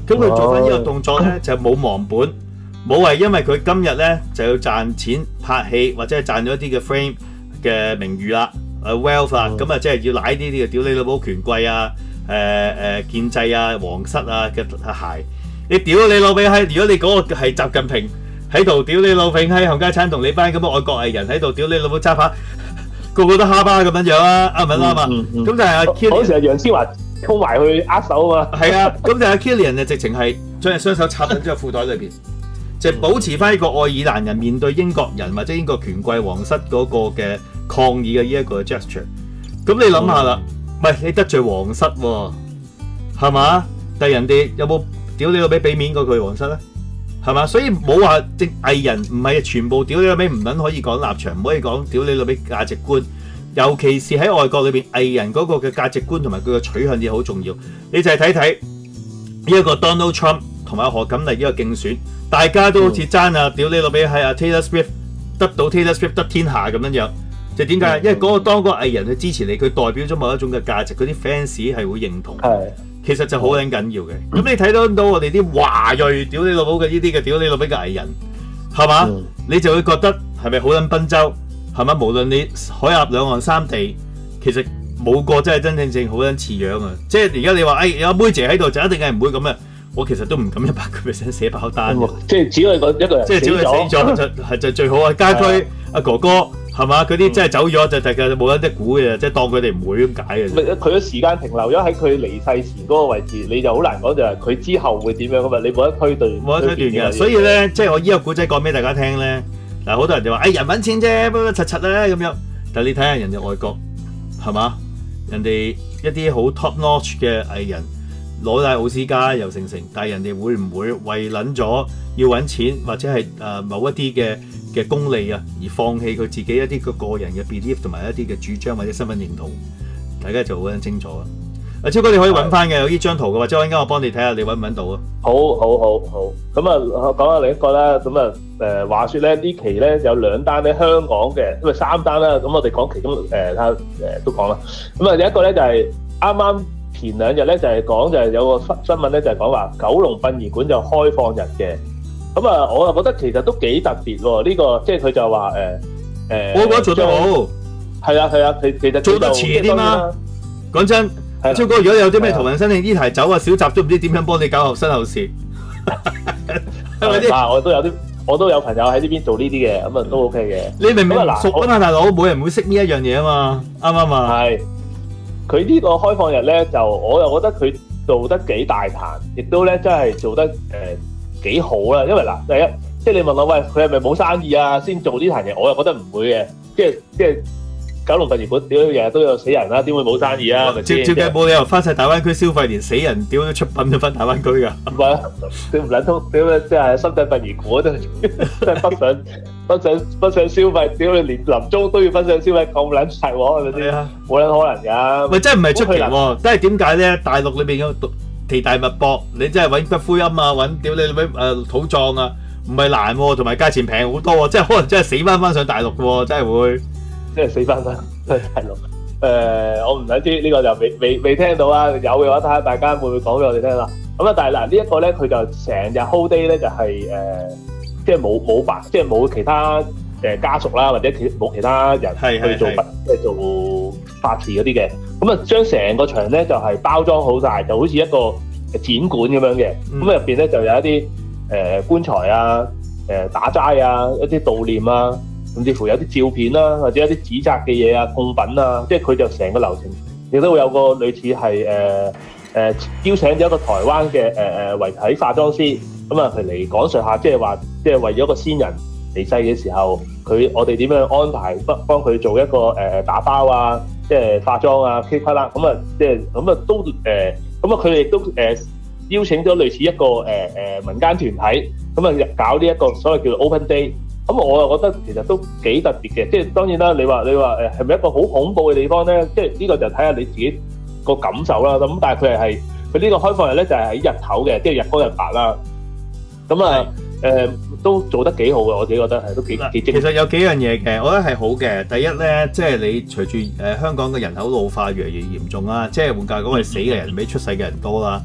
咁佢做翻呢個動作咧就冇忘本，冇係因為佢今日咧就要賺錢拍戲或者係賺咗一啲嘅 frame 嘅名譽啦，誒 wealth 啦，咁啊即係要攋呢啲嘅屌你老母權貴啊，誒誒建制啊、皇室啊嘅鞋，你屌你老味閪！如果你嗰個係習近平喺度，屌你老味閪，冚家鏟同你班咁嘅外國藝人喺度，屌你老母揸把，個個都蝦巴咁樣樣啊，啱唔啱啊？咁但係阿 Killian 嗰時係楊千嬅衝埋去握手啊嘛， 係啊，咁但係阿 Killian 就直情係將隻雙手插喺咗褲袋裏邊，就保持翻呢個愛爾蘭人面對英國人或者英國權貴皇室嗰個嘅抗議嘅呢一個 gesture。咁你諗下啦，唔係你得罪皇室喎，係嘛？但係人哋有冇屌你老味俾面過佢皇室咧？係嘛？所以冇話即藝人唔係全部屌你老味，唔撚可以講立場，唔可以講屌你老味價值觀。尤其是喺外國裏邊，藝人嗰個嘅價值觀同埋佢嘅取向嘢好重要。你就係睇睇呢一個 Donald Trump 同埋何錦麗呢個競選，大家都好似爭啊！屌你老味係啊 Taylor Swift 得到 Taylor Swift 得天下咁樣樣，就點解？因為嗰個當嗰個藝人去支持你，佢代表咗某一種嘅價值，嗰啲 fans 係會認同。係，其實就好撚緊要嘅。咁你睇到到我哋啲華裔屌你老母嘅呢啲嘅屌你老味嘅藝人，係嘛？嗯、你就會覺得係咪好撚賓州？係嘛？無論你海峽兩岸三地，其實冇個真係真正正好撚似樣啊！即係而家你話，誒、哎、有妹姐喺度就一定係唔會咁嘅。我其實都唔敢一百個 percent 寫爆單嘅，即係只係一個人，即係只係死咗就係就最好啊！家駒阿哥哥係嘛？嗰啲真係走咗就大家冇得得估嘅，即係當佢哋唔會咁解嘅。佢嘅時間停留咗喺佢離世前嗰個位置，你就好難講就係佢之後會點樣㗎嘛？你冇得推斷，冇得推斷嘅。所以咧，即係我依個古仔講俾大家聽咧，嗱好多人就話：誒、哎、人揾錢啫，乜乜柒柒咧咁樣。但係你睇下人哋外國係嘛？人哋一啲好 top notch 嘅藝人。攞晒奧斯卡又成成，但係人哋會唔會為撚咗要揾錢或者係誒、呃、某一啲嘅嘅功利啊，而放棄佢自己一啲個個人嘅 belief 同埋一啲嘅主張或者身份認同？大家就好撚清楚啊！阿超哥你可以揾翻嘅有呢張圖嘅，或者我陣間我幫你睇下，你揾唔揾到啊？好，好，好，好。咁啊，講下另一個啦。咁啊，誒話説咧，呢期咧有兩單咧香港嘅，因為三單啦。咁我哋講其中誒睇下誒都講啦。咁啊，有一個咧就係啱啱。前兩日咧就係講就係有個新新聞咧就係講話九龍殯儀館就開放日嘅，咁啊我又覺得其實都幾特別喎，呢、這個即係佢就話誒誒，我覺得做得好，係啊係啊，佢其實做得遲啲嘛。講真，超哥如果有啲咩圖文申請呢題走啊，小集都唔知點樣幫你搞後身後事，係咪先？啊，我都有啲我都有朋友喺呢邊做呢啲嘅，咁啊都 OK 嘅。你明唔明熟啊嘛，大佬，冇人會識呢一樣嘢啊嘛，啱唔啱啊？係。佢呢個開放日咧，就我又覺得佢做得幾大壇，亦都咧真係做得誒幾、呃、好啦。因為嗱，第一即係你問我喂，佢係咪冇生意啊先做呢壇嘢？我又覺得唔會嘅。即係即係九龍殯儀館屌日日都有死人啦，點會冇生意啊？照照計冇理由翻晒大灣區消費，連死人屌都出品都翻大灣區㗎。唔係啊，你唔撚通屌咩？即係深圳殯儀館都即係北上。北上北上消費，屌你連臨終都要北上消費，咁撚齊喎，係咪先？冇撚可能㗎。喂，真係唔係出奇喎？真係點解咧？大陸裏邊有地大物博，你真係揾骨灰龕啊，揾屌你咩誒土葬啊，唔係難喎，同埋價錢平好多喎，即係可能真係死翻翻上大陸嘅喎，真係會，真係死翻翻去大陸。誒，我唔想知呢個就未未未聽到啊，有嘅話睇下大家會唔會講俾我哋聽啦。咁啊，但係嗱呢一個咧，佢就成日 hold day 咧，就係誒。即係冇冇白，即係冇其他誒家屬啦，或者其冇其他人去做即係做法事嗰啲嘅。咁啊，將成個場咧就係包裝好晒，就好似一個展館咁樣嘅。咁啊入邊咧就有一啲誒棺材啊、誒打齋啊、一啲悼念啊，甚至乎有啲照片啦，或者一啲紙紮嘅嘢啊、供品啊，即係佢就成個流程，亦都會有個類似係誒誒邀請咗一個台灣嘅誒誒遺體化妝師。咁啊，佢嚟講述下，即係話，即係為咗個先人離世嘅時候，佢我哋點樣安排幫幫佢做一個誒、呃、打包啊，即係化妝啊 keep 啦，咁啊，即係咁啊都誒，咁啊佢哋亦都誒、呃、邀請咗類似一個誒誒、呃、民間團體，咁啊搞呢一個所謂叫做 open day，咁我又覺得其實都幾特別嘅，即係當然啦，你話你話誒係咪一個好恐怖嘅地方咧？即係呢個就睇下你自己個感受啦。咁但係佢係係佢呢個開放日咧就係喺日頭嘅，即係日光日白啦。咁啊，誒、呃、都做得幾好嘅，我自己覺得係都幾幾精。其實有幾樣嘢嘅，我覺得係好嘅。第一咧，即係你隨住誒香港嘅人口老化越嚟越嚴重啦，即係換句話講，係死嘅人比出世嘅人多啦。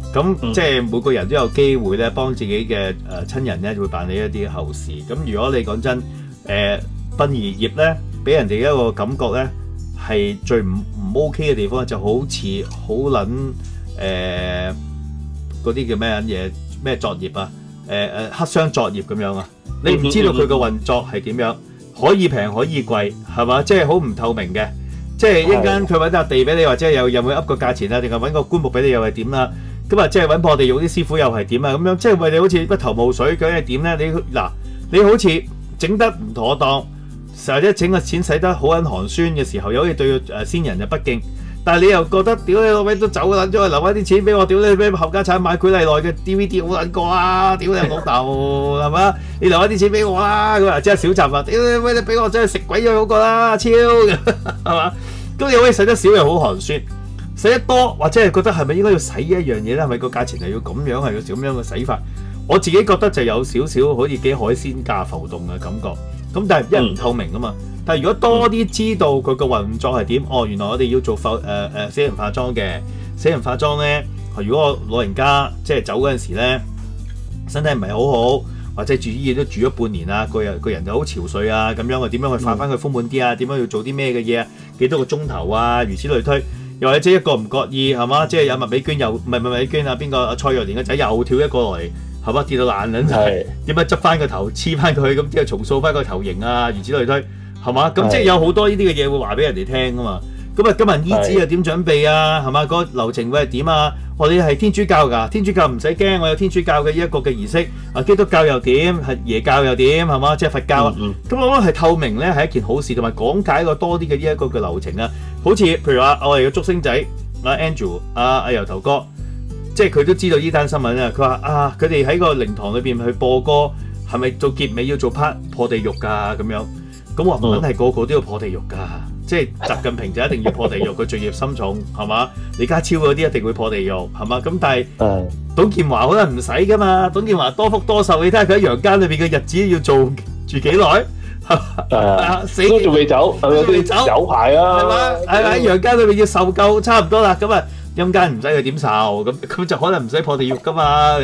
咁即係每個人都有機會咧，幫自己嘅誒親人咧，會辦理一啲後事。咁如果你講真，誒、呃、殯儀業咧，俾人哋一個感覺咧，係最唔唔 OK 嘅地方，就好似好撚誒嗰啲叫咩嘢咩作業啊，誒、呃、誒黑箱作業咁樣啊，你唔知道佢個運作係點樣，可以平可以貴，係嘛？即係好唔透明嘅。即係一陣間佢揾笪地俾你，或者又又會噏個價錢啊，定係揾個棺木俾你，又係點啦？咁啊，即係揾破地獄啲師傅又係點啊？咁樣即係為你好似不頭霧水，究竟係點咧？你嗱，你好似整得唔妥當，或者整個錢使得好撚寒酸嘅時候，又好似對誒先人就不敬，但係你又覺得屌你老味都走撚咗，留翻啲錢俾我，屌你俾後家產買佢嚟內嘅 D V D 好撚過啊！屌你老豆係嘛？你留翻啲錢俾我啦！咁啊，即係小雜啊！屌你喂，你俾我真係食鬼咗好過啦，超係嘛？咁你可以使得少又好寒酸，使得多或者係覺得係咪應該要使一樣嘢咧？係咪個價錢係要咁樣係要咁樣嘅使法？我自己覺得就有少少好似幾海鮮價浮動嘅感覺。咁但係一唔透明啊嘛。嗯、但係如果多啲知道佢個運作係點，哦，原來我哋要做化誒誒死人化妝嘅，死人化妝咧，如果我老人家即係走嗰陣時咧，身體唔係好好。或者住醫院都住咗半年啊，個人個人就好憔悴啊，咁樣啊，點樣去化翻佢豐滿啲啊？點樣要做啲咩嘅嘢啊？幾多個鐘頭啊？如此類推，又或者一個唔覺意係嘛？即係有麥美娟又唔係麥美娟啊？邊個蔡若蓮個仔又跳一個嚟係嘛？跌到爛撚曬，點樣執翻個頭黐翻佢咁，之後重塑翻個頭型啊？如此類推係嘛？咁即係有好多呢啲嘅嘢會話俾人哋聽啊嘛。咁啊，今日醫紙又點準備啊？係嘛？嗰個流程會係點啊？我哋係天主教㗎，天主教唔使驚，我有天主教嘅呢一個嘅儀式。啊，基督教又點？係耶教又點？係嘛？即係佛教啊。咁、嗯嗯、我覺得係透明咧，係一件好事，同埋講解個多啲嘅呢一個嘅流程啊。好似譬如話，我哋嘅竹星仔阿 Andrew 阿阿油頭哥，即係佢都知道呢單新聞啊。佢話啊，佢哋喺個靈堂裏邊去播歌，係咪做結尾要做 part 破地獄㗎咁樣？咁我唔撚係個個都要破地獄㗎。即係習近平就一定要破地獄，佢罪孽深重係嘛？李家超嗰啲一定會破地獄係嘛？咁但係董建華可能唔使㗎嘛？董建華多福多壽，你睇下佢喺陽間裏邊嘅日子要做住幾耐？ 誒死都仲未走，係咪都未走？有排啊，係嘛？係喺陽間裏邊要受夠差唔多啦，咁啊陰間唔使佢點受，咁咁就可能唔使破地獄㗎嘛？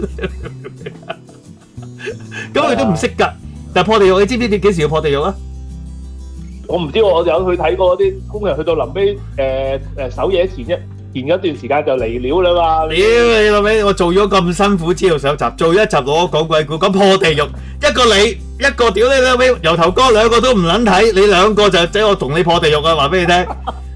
咁佢都唔識㗎，但係破地獄你知唔知你幾時要破地獄啊？ 我唔知，我有去睇過啲工人去到臨尾誒誒守夜前一前一段時間就嚟料啦嘛。屌你老味！我做咗咁辛苦資料搜集，做一集攞講鬼故，講破地獄，一個你一個屌你老味，由頭哥兩個都唔撚睇，你兩個就即係我同你破地獄啊！話俾你聽，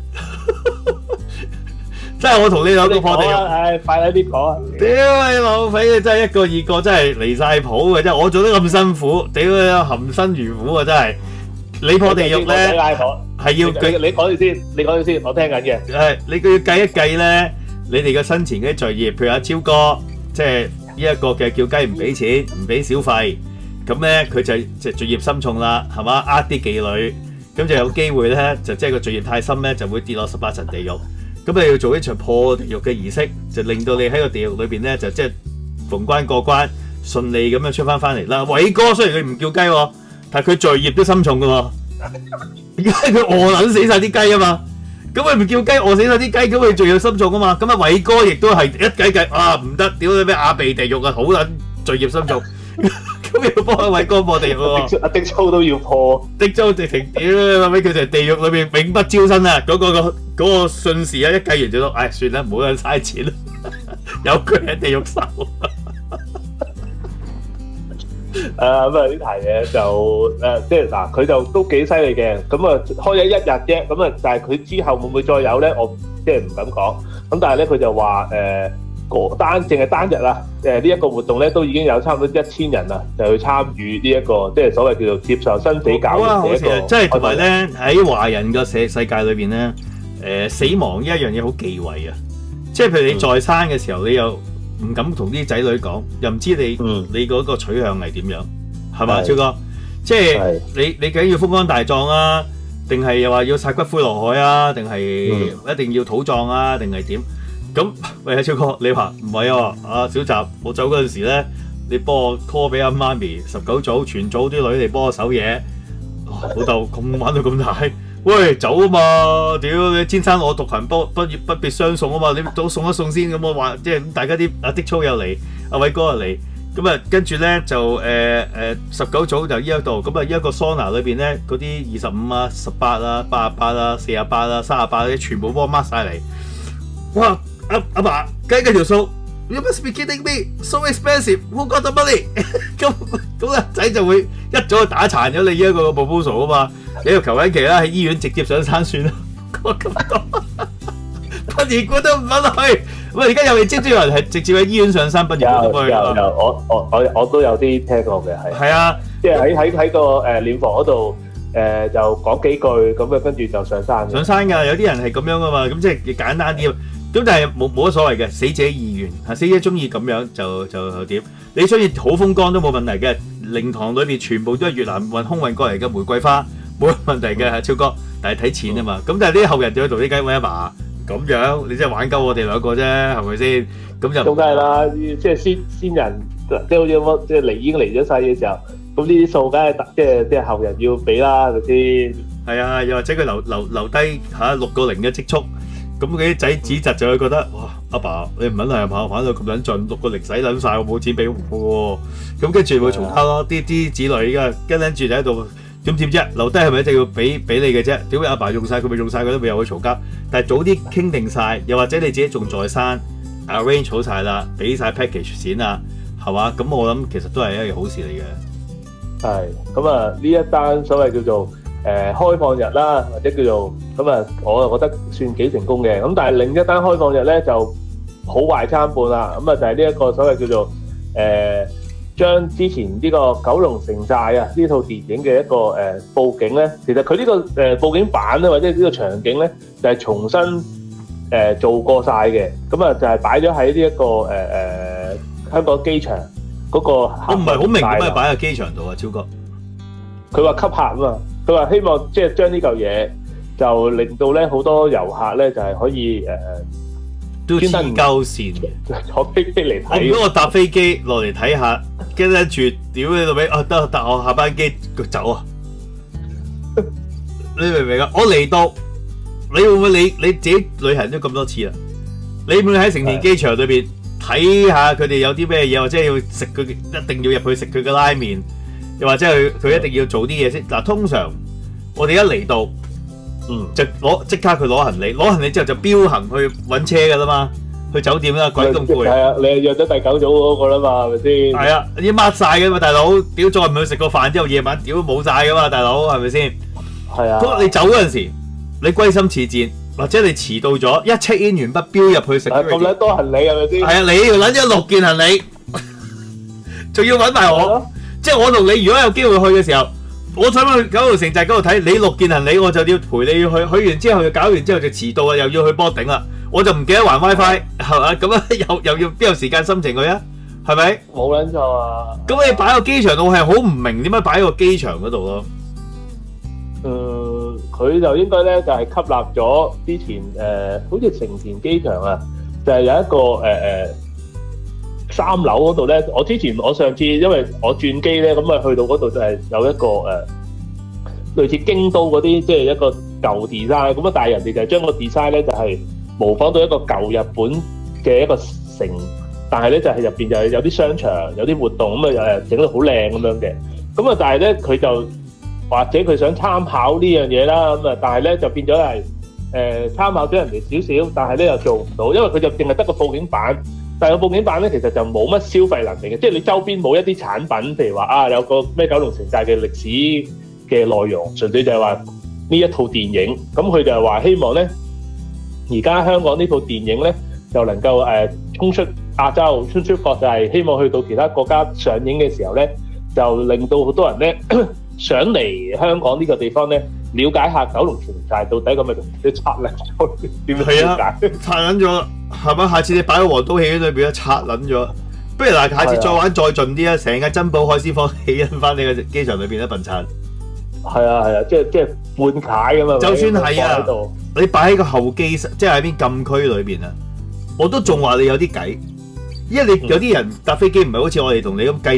真係我同你兩個破地獄。 唉，快啲講啊！ 屌你老味，真係一個二個真係離曬譜嘅，真係我做得咁辛苦，屌你含辛茹苦啊！真係。你破地獄咧，係要計。 你講住先，你講住先，我聽緊嘅。 係你佢要計一計咧，你哋嘅生前嗰啲罪業，譬如阿超哥，即係呢一個嘅叫雞唔俾錢，唔俾小費，咁咧佢就就罪業深重啦，係嘛？呃啲妓女，咁就有機會咧，就即係個罪業太深咧，就會跌落十八層地獄。咁你要做一場破地獄嘅儀式，就令到你喺個地獄裏邊咧，就即係逢關過關，順利咁樣出翻翻嚟啦。偉哥雖然佢唔叫雞喎。但係佢罪業都深重㗎喎，而家佢餓撚死晒啲雞啊嘛，咁佢唔叫雞餓死晒啲雞，咁佢罪業深重啊嘛，咁啊偉哥亦都係一計計啊唔得，屌你咩亞鼻地獄啊，好撚罪業深重，咁要幫阿偉哥破地獄喎， 阿迪操都要破， 迪操直情屌啦，俾佢就地獄裏邊永不招生啊，嗰、嗰個、嗰個嗰個信士啊一計完就都，唉、哎、算啦，唔好撚嘥錢啦，有佢喺地獄受。 誒咁啊！呢題嘢就誒，即係嗱，佢就都幾犀利嘅。咁啊，開咗一日啫。咁啊，但係佢之後會唔會再有咧？我即係唔敢講。咁但係咧，佢就話誒，個單淨係單日啊，誒呢一個活動咧，都已經有差唔多一千人啊，就去參與呢一個即係所謂叫做接受生死教育嘅一個。 即係同埋咧喺華人嘅世世界裏邊咧，誒死亡呢一樣嘢好忌諱啊！即係譬如你在生嘅時候，你又唔敢同啲仔女講，又唔知你、嗯、你嗰個取向係點樣，係嘛，超哥？即係你你究竟要風光大葬啊，定係又話要撒骨灰落海啊，定係一定要土葬啊，定係點？咁喂，超哥，你話唔係啊？阿小澤，我走嗰陣時咧，你幫我 call 俾阿媽咪十九組全組啲女嚟幫我守夜。老豆咁玩到咁大， 喂走啊嘛！屌你天生我獨行不不不別相送啊嘛！你都送一送先咁我話，即係大家啲阿的操又嚟，阿偉哥又嚟，咁啊跟住咧就誒誒十九組就依一度，咁啊依一個桑拿裏邊咧嗰啲二十五啊、十八啊、八十八啊、四十八啊、三十八嗰啲全部幫我 mark 晒嚟。哇！阿阿爸計計條數 ，You must be kidding me! So expensive! Who got the money? 咁咁阿仔就會一早就打殘咗你依一個 proposal 啊嘛！你個求緊期啦，喺醫院直接上山算啦。咁多，畢業館都唔肯去。喂，而家有未知唔知有人係直接喺醫院上山畢業館都去？ 有有有，我我我我都有啲聽過嘅，係。 係啊， 即係喺喺喺個誒殮房嗰度誒就講幾句，咁啊跟住就上山。 上山㗎，有啲人係咁樣噶嘛，咁即係簡單啲。咁但係冇冇乜所謂嘅，死者意願嚇，死者中意咁樣就就就點？你所以好風光都冇問題嘅，靈堂裏邊全部都係越南運空運過嚟嘅玫瑰花。冇問題嘅，超哥，但係睇錢啊嘛。咁但係啲後人就要同啲雞揾一把咁樣，你真係玩鳩我哋兩個啫，係咪先？咁就咁梗係啦，即係先先人，即係好似咁，即係離已經離咗世嘅時候，咁呢啲數梗係即係即係後人要俾啦，係咪先？ 係啊，又或者佢留留留低嚇六個零嘅積蓄，咁嗰啲仔子侄就會覺得哇，阿爸你唔撚係嘛，玩到咁撚盡，六個零使撚晒，我冇錢俾喎。咁跟住會重交咯，啲啲子女依家跟跟住就喺度。點點啫？留低係咪一定要俾俾你嘅啫？點解阿爸用晒佢咪用晒佢都咪又去嘈交？但係早啲傾定晒，又或者你自己仲在生 arrange 好晒啦，俾晒 package 錢啊，係嘛？咁我諗其實都係一件好事嚟嘅。 係咁啊！呢一單所謂叫做誒、呃、開放日啦，或者叫做咁啊，我啊覺得算幾成功嘅。咁但係另一單開放日咧就好壞參半啦。咁啊就係呢一個所謂叫做誒。呃將之前呢個《九龍城寨》啊呢套電影嘅一個誒、呃、佈景咧，其實佢呢、這個誒、呃、佈景版咧，或者呢個場景咧，就係、是、重新誒、呃、做過晒嘅。咁啊就係擺咗喺呢一個誒誒、呃、香港機場嗰個。我唔係好明點解擺喺機場度啊，超哥。 佢話吸客啊嘛，佢話希望即係將呢嚿嘢就令到咧好多遊客咧就係、是、可以誒。呃都黐鳩線嘅， 坐飛機嚟睇。 如果我搭飛機落嚟睇下，跟住屌你老味，啊得得，我下班機走啊！你明唔明啊？我嚟到，你會唔會你你自己旅行咗咁多次啦？你會唔會喺成田機場裏邊睇下佢哋有啲咩嘢，或者要食佢一定要入去食佢嘅拉麵，又或者佢佢一定要做啲嘢先？嗱，通常我哋一嚟到。嗯，就攞即刻佢攞行李，攞行李之後就飆行去揾車噶啦嘛，去酒店啦，鬼咁攰。係啊，你係約咗第九組嗰個啦嘛，係咪先？係啊，已經抹晒噶嘛，大佬。屌再唔去食個飯之後，夜晚屌冇晒噶嘛，大佬係咪先？係啊。咁你走嗰陣時，你歸心似箭，或者你遲到咗，一 check in 完畢飆入去食。咁撚多行李係咪先？係啊，你要撚咗六件行李，仲要揾埋我，即係我同你如果有機會去嘅時候。我想去九龍城寨嗰度睇，你六件行李我就要陪你去，去完之後就搞完之後就遲到啊，又要去波頂啦，我就唔記得還 WiFi 係嘛，咁啊又又要邊有時間心情去啊？係咪？冇撚錯啊！咁你擺喺個機場度係好唔明點解擺喺個機場嗰度咯？誒、呃，佢就應該咧就係、是、吸納咗之前誒、呃，好似成田機場啊，就係、是、有一個誒誒。呃三樓嗰度咧，我之前我上次因為我轉機咧，咁啊去到嗰度就係有一個誒、呃、類似京都嗰啲，即係一個舊 design 咁啊，但係人哋就係將個 design 咧就係、是、模仿到一個舊日本嘅一個城，但係咧就係入邊就係有啲商場、有啲活動咁啊誒整到好靚咁樣嘅，咁啊但係咧佢就或者佢想參考呢樣嘢啦，咁啊但係咧就變咗係誒參考咗人哋少少，但係咧又做唔到，因為佢就淨係得個佈景板。但係個佈景板咧，其實就冇乜消費能力嘅，即係你周邊冇一啲產品，譬如話啊有個咩九龍城寨嘅歷史嘅內容，純粹就係話呢一套電影。咁佢就係話希望咧，而家香港呢套電影咧，就能夠誒衝出亞洲、衝出國際，希望去到其他國家上映嘅時候咧，就令到好多人咧想嚟香港呢個地方咧，了解下九龍城寨到底咁嘅你拆撚咗點樣了解？拆撚咗。係咪？下次你擺喺皇都戲院裏邊咧，拆撚咗。不如嗱，下次再玩再盡啲啊！成間珍寶海鮮舫起緊翻你嘅機場裏邊一笨賊。係啊係啊，即係即係半解咁嘛。就算係啊，你擺喺個後機，即係喺邊禁區裏邊啊，我都仲話你有啲計。因為你有啲人搭飛機唔係好似我哋同你咁計到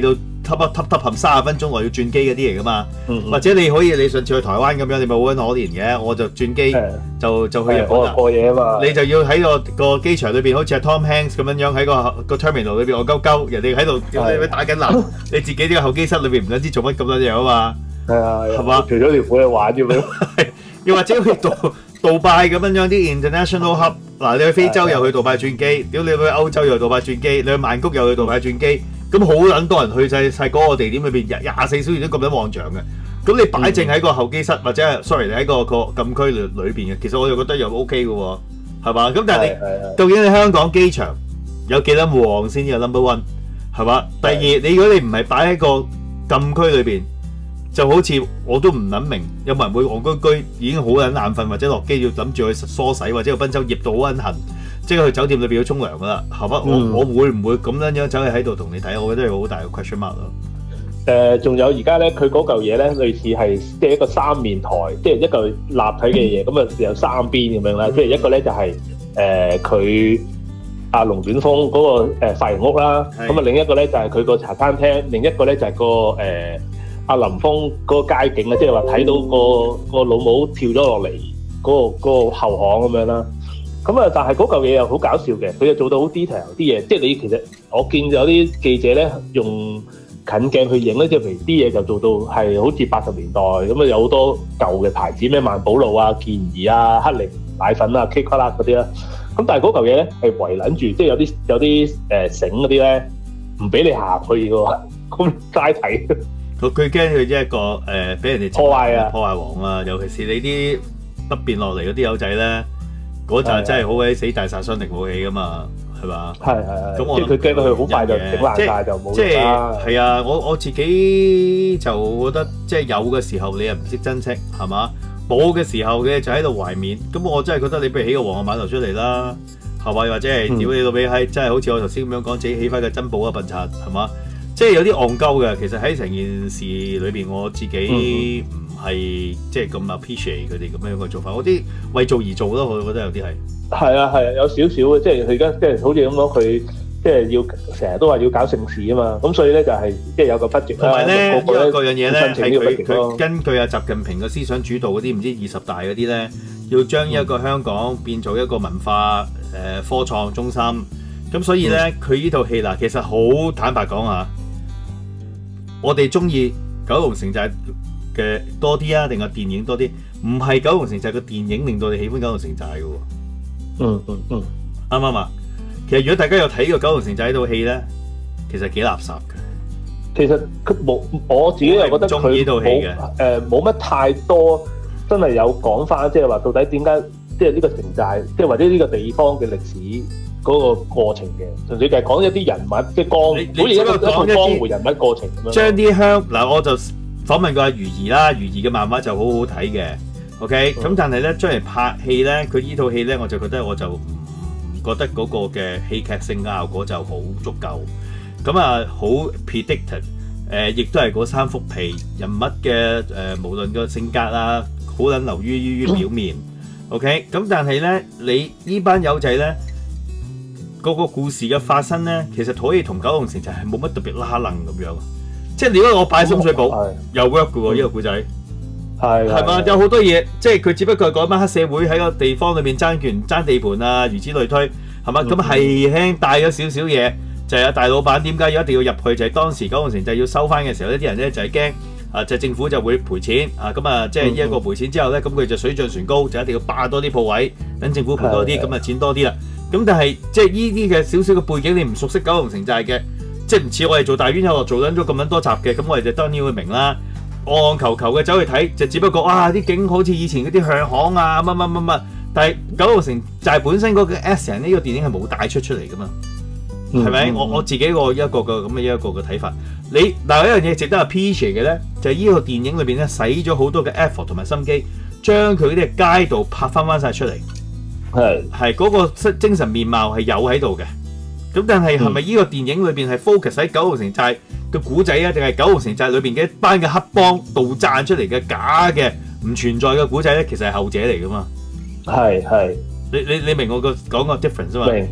揼一揼揼冚三十分鐘內要轉機嗰啲嚟噶嘛， 嗯嗯、 或者你可以你上次去台灣咁樣，你咪好撚可憐嘅，我就轉機就就去日本啦。 過夜啊嘛， 你就要喺個個機場裏邊，好似係 Tom Hanks 咁樣樣喺個個 terminal 裏邊戇鳩鳩，人哋喺度你打緊籃，你自己呢個候機室裏邊唔知做乜咁多嘢啊嘛。 係啊， 係嘛？ 除咗條褲去玩啫咩？ 又或者去杜杜拜咁樣樣啲 international hub， 嗱你去非洲又去杜拜轉機，屌你去歐洲又去杜拜轉機，你去曼谷又去杜拜轉機，咁好撚多人去晒晒嗰個地點裏邊，廿廿四小時都咁樣旺場嘅。咁你擺正喺個候機室或者係 sorry 你喺個個禁區裏裏邊嘅，其實我就覺得又 OK 嘅喎，係嘛？咁但係你究竟你香港機場有幾多旺先至 number one 係嘛？第二你如果你唔係擺喺個禁區裏邊，就好似我都唔諗明，有冇人會戇居居已經好撚眼瞓，或者落機要諗住去梳洗，或者個賓州醃到好撚痕，即係去酒店裏邊要沖涼噶啦，係嘛？嗯、我我會唔會咁樣樣走去喺度同你睇？我覺得係好大嘅 question mark 咯。 誒、呃，仲有而家咧，佢嗰嚿嘢咧，類似係即係一個三面台，即係一嚿立體嘅嘢，咁啊有三邊咁樣啦。即係一個咧就係誒佢阿龍捲風嗰個誒髮型屋啦，咁啊另一個咧就係佢個茶餐廳，另一個咧就係個誒。呃阿林峰嗰個街景咧，即係話睇到個個老母跳咗落嚟嗰個嗰個後巷咁樣啦。咁啊，但係嗰嚿嘢又好搞笑嘅，佢又做到好 detail 啲嘢。即係你其實我見有啲記者咧用近鏡去影咧，即係譬如啲嘢就做到係好似八十年代咁啊，有好多舊嘅牌子咩萬寶路啊、健怡啊、克寧奶粉啊、K 卡啦嗰啲啦。咁但係嗰嚿嘢咧係圍撚住，即係有啲有啲誒繩嗰啲咧唔俾你下去嘅喎，咁齋睇。 佢佢驚佢一個誒俾人哋破壞啊， 破壞王啊！尤其是你啲北邊落嚟嗰啲友仔咧，嗰陣真係好鬼死大殺傷力武器噶嘛，係嘛？係係係。咁我諗佢驚到佢好快就整爛晒就冇啦。係啊，我我自己就覺得即係有嘅時候你又唔識珍惜，係嘛？冇嘅時候嘅就喺度懷緬。咁我真係覺得你不如起個皇后碼頭出嚟啦，係嘛？或者係屌你老味閪，真係好似我頭先咁樣講，自己起翻個珍寶啊笨賊，係嘛？即係有啲戇鳩嘅，其實喺成件事裏邊，我自己唔係即係咁 appreciate 佢哋咁樣嘅做法。我啲為做而做咯，我覺得有啲係。係啊係啊，有少少嘅，即係佢而家即係好似咁講，佢即係要成日都話要搞盛事啊嘛。咁所以咧就係即係有個 budget 啦。同埋咧，因為各樣嘢咧係佢佢根據阿習近平嘅思想主導嗰啲唔知二十大嗰啲咧，要將一個香港變做一個文化誒、呃、科創中心。咁所以咧，佢呢套戲嗱，其實好坦白講啊。我哋中意九龍城寨嘅多啲啊，定係電影多啲？唔係九龍城寨嘅電影令到你喜歡九龍城寨嘅喎。嗯嗯嗯，啱唔啱啊？其實如果大家有睇過九龍城寨呢套戲咧，其實幾垃圾嘅。其實佢冇，我自己又覺得佢冇誒冇乜太多真係有講翻，即係話到底點解即係呢個城寨，即係或者呢個地方嘅歷史。嗰個過程嘅，純粹就係講一啲人物，即係江，好似一個一個江湖人物過程咁樣。將啲香嗱，我就訪問過阿余儀啦，余儀嘅漫畫就好好睇嘅 ，OK、嗯。咁但係咧，將嚟拍戲咧，佢呢套戲咧，我就覺得我就唔覺得嗰個嘅戲劇性嘅效果就好足夠。咁啊，好 predicted， 誒，亦都係嗰三幅皮人物嘅誒、呃，無論個性格啦，好撚流於於於表面、嗯、，OK。咁但係咧，你呢班友仔咧。嗰個故事嘅發生咧，其實可以同九龍城就係冇乜特別拉楞咁樣，即係如果我擺深水埗又 work 嘅喎呢個故仔，係係嘛，有好多嘢，即係佢只不過係講班黑社會喺個地方裏面爭權爭地盤啊，如此類推，係嘛？咁係輕帶咗少少嘢，就係、是、大老闆點解要一定要入去？就係、是、當時九龍城就要收翻嘅時候，呢啲人咧就係驚啊，就政府就會賠錢啊，咁啊，即係呢一個賠錢之後咧，咁佢就水漲船高，就一定要霸多啲鋪位，等政府賠多啲，咁啊錢多啲啦。咁但係即係呢啲嘅少少嘅背景，你唔熟悉九龍城寨嘅，即係唔似我哋做大冤有樂做緊咗咁樣多集嘅，咁我哋就當然會明啦。按按求求嘅走去睇，就只不過哇啲景好似以前嗰啲向巷啊乜乜乜乜，但係九龍城寨本身嗰個 essence 呢個電影係冇帶出出嚟噶嘛，係咪、嗯？我我自己個一個個咁嘅一個個睇法。你嗱有一樣嘢值得 appreciate 嘅咧，就係、是、呢個電影裏邊咧使咗好多嘅 effort 同埋心機，將佢啲街道拍翻翻晒出嚟。係係嗰個精神面貌係有喺度嘅，咁但係係咪呢個電影裏邊係 focus 喺九龍城寨嘅古仔啊，定係九龍城寨裏邊嘅一班嘅黑幫杜撰出嚟嘅假嘅唔存在嘅古仔咧？其實係後者嚟噶嘛？係係，你你你明我個講個 difference 啊嘛？明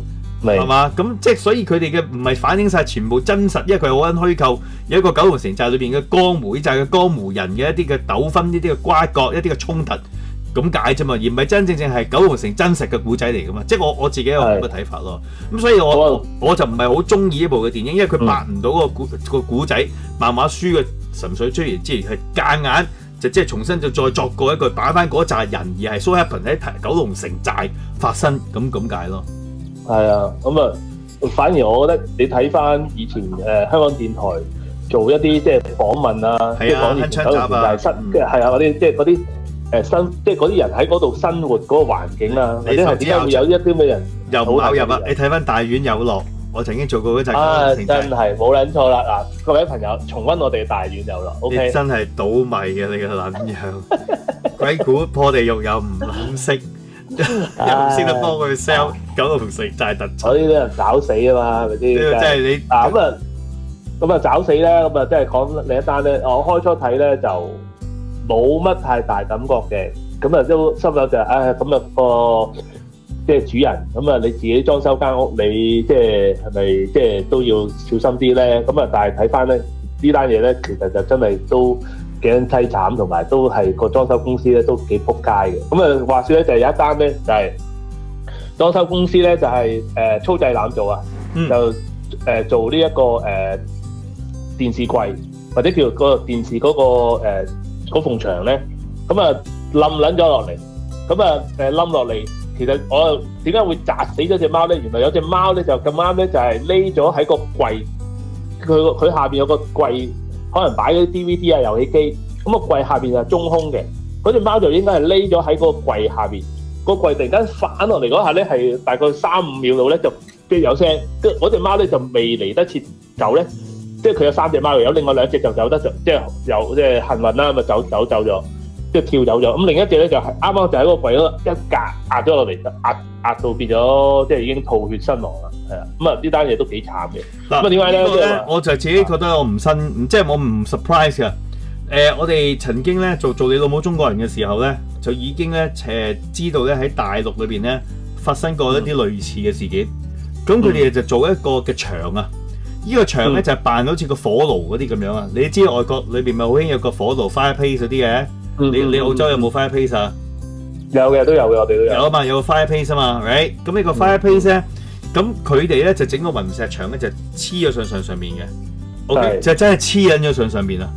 係嘛？咁即係所以佢哋嘅唔係反映晒全部真實，因為佢係好撚虛構，有一個九龍城寨裏邊嘅江湖，就係嘅江湖人嘅一啲嘅糾紛、呢啲嘅瓜葛、一啲嘅衝突咁解啫嘛，而唔係真正正係九龍城真實嘅古仔嚟噶嘛。即係我我自己有咁嘅睇法咯。咁所以我我，我就唔係好中意呢部嘅電影，因為佢拍唔到個古個古仔漫畫書嘅神髓出現之前，係夾硬就即係重新就再作過一個擺翻嗰扎人，而係 so happen 喺九龍城寨發生咁咁解咯。 係啊，咁啊，反而我覺得你睇翻以前誒、呃、香港電台做一啲即係訪問啊，即係講以前九龍城寨新嘅係啊嗰啲即係嗰啲誒新即係嗰啲人喺嗰度生活嗰個環境啊，或者係點解會有一啲嘅人又唔投入啊？你睇翻大院有落。我曾經做過嗰集啊，真係冇撚錯啦！嗱，各位朋友重溫我哋大院有啦 ，OK？ 你真係倒迷嘅你個撚樣，鬼故破地獄又唔撚識，又唔識得幫佢 sell 九龍城寨特產。 我呢啲人找死啊嘛，係咪先？ 即係你嗱咁啊，咁啊找死咧，咁啊即係講另一單咧。我開初睇咧就冇乜太大感覺嘅，咁啊都心諗就係唉咁啊個。即係主人咁啊！你自己裝修間屋，你即係係咪即係都要小心啲咧？咁啊，但係睇翻咧呢單嘢咧，其實就真係都幾凄慘，同埋都係個裝修公司咧都幾撲街嘅。咁啊，話説咧就係有一單咧就係裝修公司咧就係誒粗製濫造啊，就誒做呢一個誒電視櫃或者叫個電視嗰個誒嗰埲牆咧，咁啊冧撚咗落嚟，咁啊誒冧落嚟。其實我點解會砸死咗隻貓咧？原來有隻貓咧就咁啱咧，就係匿咗喺個櫃，佢佢下邊有個櫃，可能擺嗰啲 D V D 啊、遊戲機。咁個櫃下邊就係中空嘅，嗰隻貓就應該係匿咗喺個櫃下邊。個櫃突然間反落嚟嗰下咧，係大概三五秒度咧就即係有聲。跟嗰隻貓咧就未嚟得切走咧，即係佢有三隻貓，有另外兩隻就走得，即係有即係幸運啦，咪走走走咗。即係跳走咗，咁另一隻咧就係啱啱就喺個櫃嗰一格壓咗落嚟，壓壓到變咗，即係已經吐血身亡啦，係啊，咁啊呢單嘢都幾慘嘅。咁啊點解咧？呢個咧， 我就自己覺得我唔新，即係我唔 surprise 㗎。誒，我哋曾經咧做做你老母中國人嘅時候咧，就已經咧誒知道咧喺大陸裏邊咧發生過一啲類似嘅事件。咁佢哋就做一個嘅牆啊，呢個牆咧就係扮好似個火爐嗰啲咁樣啊。你知外國裏邊咪好興有個火爐 fireplace 嗰啲嘅。你你澳洲有冇 fireplace 啊？ 有嘅，都有嘅，我哋都有。 有啊嘛，有個 fireplace 啊嘛 ，right？ 咁呢個 fireplace 咧，咁佢哋咧就整個雲石牆咧就黐咗上上上面嘅 ，OK？ 就真係黐緊咗上上面啊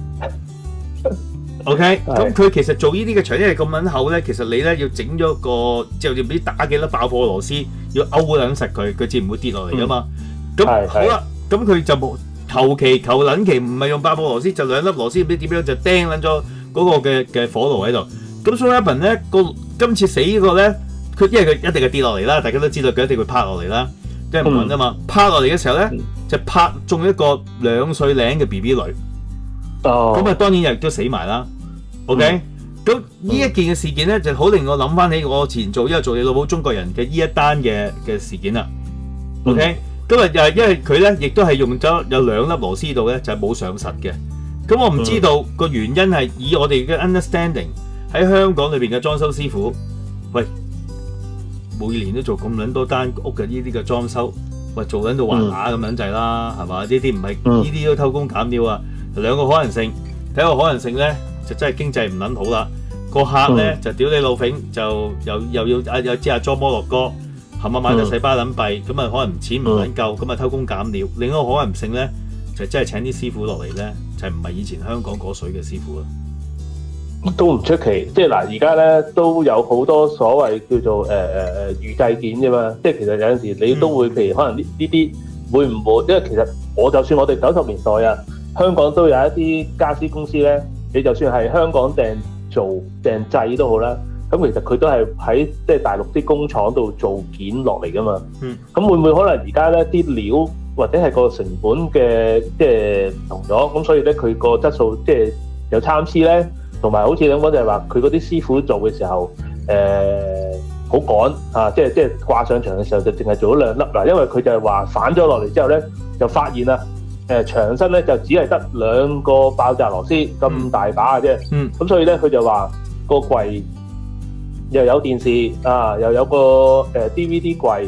，OK？ 咁佢其實做呢啲嘅牆，因為咁撚厚咧，其實你咧要整咗個，之後要唔知打幾粒爆破螺絲，要勾撚實佢，佢至唔會跌落嚟噶嘛。咁、嗯、好啦，咁佢就冇求其求撚其，唔係用爆破螺絲，就兩粒螺絲唔知點樣就釘撚咗。嗰個嘅嘅火爐喺度，咁 so happen 咧個今次死嗰個咧，佢因為佢一定係跌落嚟啦，大家都知道佢一定會趴落嚟啦，即係唔穩啊嘛。趴落嚟嘅時候咧，就拍中一個兩歲零嘅 B B 女，哦，咁啊當然亦都死埋啦。OK，咁呢、嗯、一件嘅事件咧，就好令我諗翻起我前做因為做你老母中國人嘅呢一單嘅嘅事件啦。OK，今日又係因為佢咧，亦都係用咗有兩粒螺絲度咧，就係、是、冇上實嘅。咁我唔知道個原因係以我哋嘅 understanding 喺香港裏邊嘅裝修師傅，喂，每年都做咁撚多單屋嘅呢啲嘅裝修，喂做緊到橫額咁撚滯啦，係嘛？呢啲唔係呢啲都偷工減料啊！兩個可能性，第一個可能性咧就真係經濟唔撚好啦，個客咧就屌你老揈，就又又要啊有支阿裝摩洛哥，冚唪唥買咗細巴撚幣，咁啊可能錢唔撚夠，咁啊偷工減料。另一個可能性咧就真係請啲師傅落嚟咧。就唔係以前香港嗰水嘅師傅啦， 都唔出奇。即係嗱，而家咧都有好多所謂叫做誒誒誒預製件啫嘛。即係其實有陣時你都會，譬如可能呢呢啲會唔會？因為其實我就算我哋九十年代啊，香港都有一啲家私公司咧，你就算係香港訂做訂製都好啦。咁其實佢都係喺即係大陸啲工廠度做件落嚟噶嘛。嗯。咁會唔會可能而家咧啲料？或者係個成本嘅即係唔同咗，咁所以咧佢個質素即係有參差咧，同埋好似咁講就係話佢嗰啲師傅做嘅時候，誒好趕啊！即係即係掛上牆嘅時候就淨係做咗兩粒嗱，因為佢就係話反咗落嚟之後咧，就發現啦誒牆身咧就只係得兩個爆炸螺絲咁大把嘅啫，嗯，咁所以咧佢就話個櫃又有電視啊，又有個誒 D V D 櫃。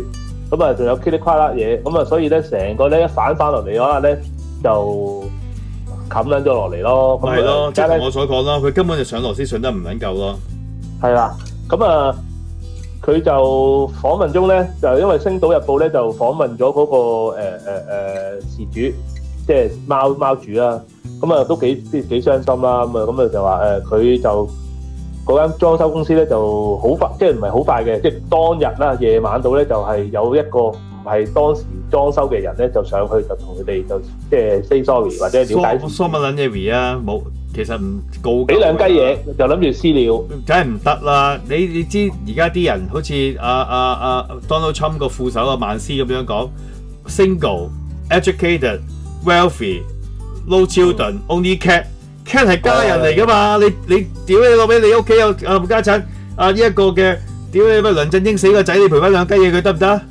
咁啊仲有噼里啪啦嘢，咁啊所以咧成個咧一反翻落嚟嘅話咧就冚撚咗落嚟咯。 咪係咯，即係我所講咯，佢根本就上螺絲上得唔撚夠咯。 係啦，咁啊佢就訪問中咧，就因為《星島日報》咧就訪問咗嗰、那個誒誒誒事主，即係貓貓主啦。咁啊都幾幾幾傷心啦。咁啊咁啊就話誒佢就嗰間裝修公司咧就好快，即係唔係好快嘅，即係當日啦夜晚到咧就係有一個唔係當時裝修嘅人咧就上去就同佢哋就即係 say sorry 或者了解。 疏乜撚嘢 re 啊？冇。其實唔告俾兩雞嘢就諗住私了， 梗係唔得啦！你你知而家啲人好似阿阿阿 Donald Trump 個副手阿曼斯咁樣講 ，single, educated, wealthy, no children, only cat。cat 係家人嚟噶嘛？你你屌你老味，你屋企有冚家產啊！呢一個嘅屌你乜梁振英死個仔，你賠翻兩雞嘢佢得唔得？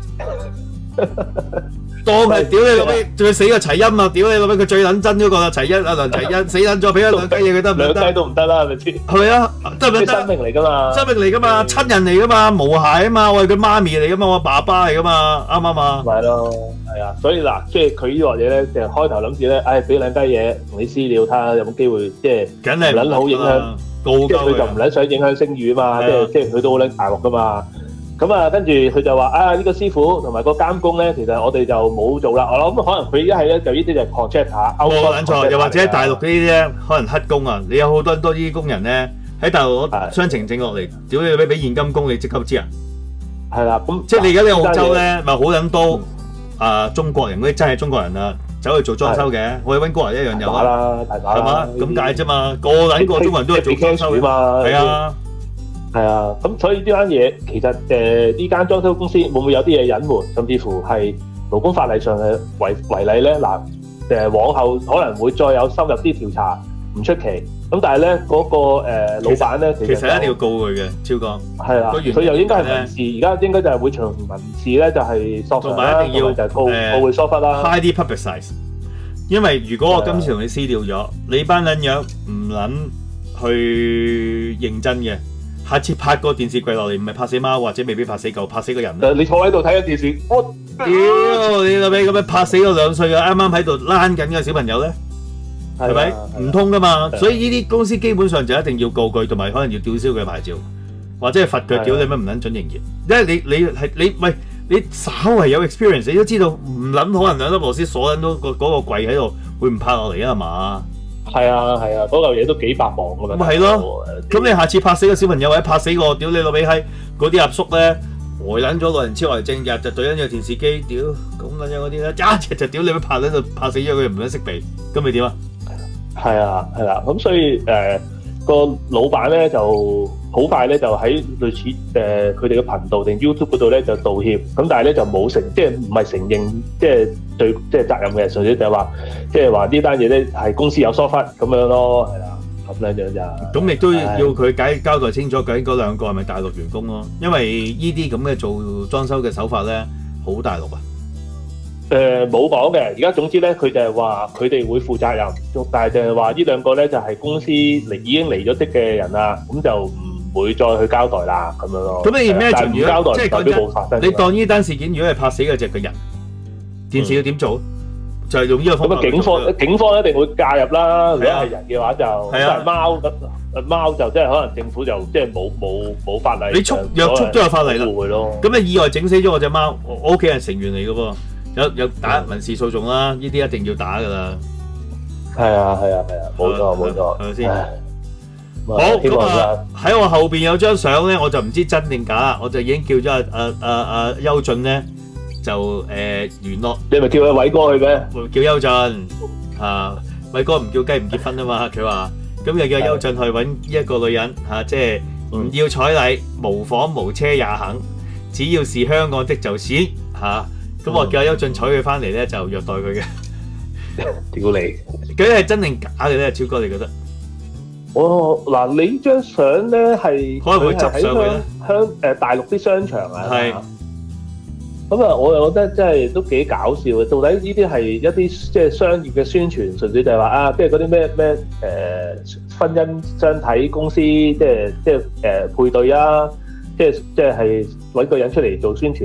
當係屌你老味，仲要死個齊恩啊！屌你老味，佢最撚真嗰個啦，齊恩阿梁齊恩死撚咗，俾咗兩雞嘢佢得唔得？ 兩雞都唔得啦，係咪先？ 係咪啊？得唔得？ 生命嚟噶嘛？ 生命嚟噶嘛？親人嚟噶嘛？無瑕啊嘛！我係佢媽咪嚟噶嘛？我爸爸嚟噶嘛？啱唔啱啊？ 咪咯，係啊！所以嗱，即係佢呢個嘢咧，就開頭諗住咧，唉，俾兩雞嘢同你私了，睇下有冇機會，即係梗係唔撚好影響，即係佢就唔撚想影響聲譽啊嘛，即係即係佢都好撚大鑊噶嘛。咁啊，跟住佢就話啊，呢個師傅同埋個監工咧，其實我哋就冇做啦。我諗可能佢一係咧就呢啲就 contractor， 冇撚錯，又或者大陸呢啲咧，可能黑工啊，你有好多多啲工人咧喺大陸攞雙程證落嚟，屌你俾俾現金工，你即刻知啊？ 係啦，咁即係你而家喺澳洲咧，咪好撚多啊中國人嗰啲真係中國人啊，走去做裝修嘅，我哋溫哥華一樣有啊，係嘛？咁解啫嘛，個撚個中國人都係做裝修嘅嘛，係啊。 係啊，咁所以呢單嘢其實誒呢間裝修公司會唔會有啲嘢隱瞞，甚至乎係勞工法例上嘅違違例咧？嗱誒，往後可能會再有深入啲調查，唔出奇。咁但係咧嗰個誒老闆咧， 其實一定要告佢嘅，超哥。 係啦，佢又應該係民事，而家應該就係會從民事咧，就係索償啦，同埋就係告告佢疏忽啦。 High 啲 publicize，因為如果我今次同你私了咗，你班撚樣唔撚去認真嘅。下次拍個電視櫃落嚟，唔係拍死貓，或者未必拍死狗，拍死個人。 你坐喺度睇緊電視，我屌你老味咁樣拍死個兩歲嘅啱啱喺度躝緊嘅小朋友咧，係咪唔通噶嘛？所以呢啲公司基本上就一定要告佢，同埋可能要吊銷佢牌照，或者係罰佢屌你乜唔撚準營業。因為你你係你喂你稍為有 experience， 你都知道唔撚可能兩粒螺絲鎖緊到個嗰個櫃喺度，會唔拍落嚟啊嘛？ 係啊係啊，嗰嚿嘢都幾百磅噶嘛。 咪係咯，咁你下次拍死個小朋友或者拍死個屌你老味閪嗰啲阿叔咧，呆撚咗老人痴呆症，日就對緊隻電視機，屌咁撚樣嗰啲咧，一隻就屌你咪拍喺度拍死咗佢，唔想識鼻，咁你點啊？ 係啊係啦，咁所以誒個老闆咧就好快咧就喺類似誒佢哋嘅頻道定 YouTube 嗰度咧就道歉，咁但係咧就冇承即係唔係承認即係對即係責任嘅，純粹就係話即係話呢單嘢咧係公司有疏忽咁樣咯，係啦，咁樣樣就咁亦都要佢解交代清楚究竟嗰兩個係咪大陸員工咯，因為呢啲咁嘅做裝修嘅手法咧好大陸啊。 誒冇講嘅，而家總之咧，佢就係話佢哋會負責任，但係就係話呢兩個咧就係公司離已經離咗職嘅人啦，咁就唔會再去交代啦，咁樣咯。咁你咩情況？即係代表冇發生。 你當呢單事件如果係拍死嗰隻嘅人，電視要點做？就係用呢個方法。 咁警方警方一定會介入啦。如果係人嘅話就，但係貓咁貓就即係可能政府就即係冇冇冇法例。 你捉約束都有法例啦。咁你意外整死咗我隻貓，我屋企人成員嚟嘅噃。有有打民事訴訟啦，呢啲一定要打噶啦。 係啊係啊係啊，冇錯冇錯，係咪先？ 好咁啊！喺我後邊有張相咧，我就唔知真定假，我就已經叫咗阿阿阿阿邱俊咧，就誒聯絡。 你咪叫阿偉哥去咩？ 叫邱俊啊，偉哥唔叫雞唔結婚啊嘛，佢話咁又叫邱俊去揾一個女人嚇，即係唔要彩禮，無房無車也肯，只要是香港的就錢嚇。咁我叫阿邱俊娶佢翻嚟咧，就虐待佢嘅。 屌你！ 究竟係真定假嘅咧？超哥，你覺得？ 哦，嗱，你呢張相咧係可能會執上去咧。 香誒大陸啲商場啊， 係。 咁啊，我又覺得真係都幾搞笑嘅。到底呢啲係一啲即係商業嘅宣傳，純粹就係話啊，即係嗰啲咩咩誒婚姻相睇公司，即係即係誒配對啊，即係即係係揾個人出嚟做宣傳。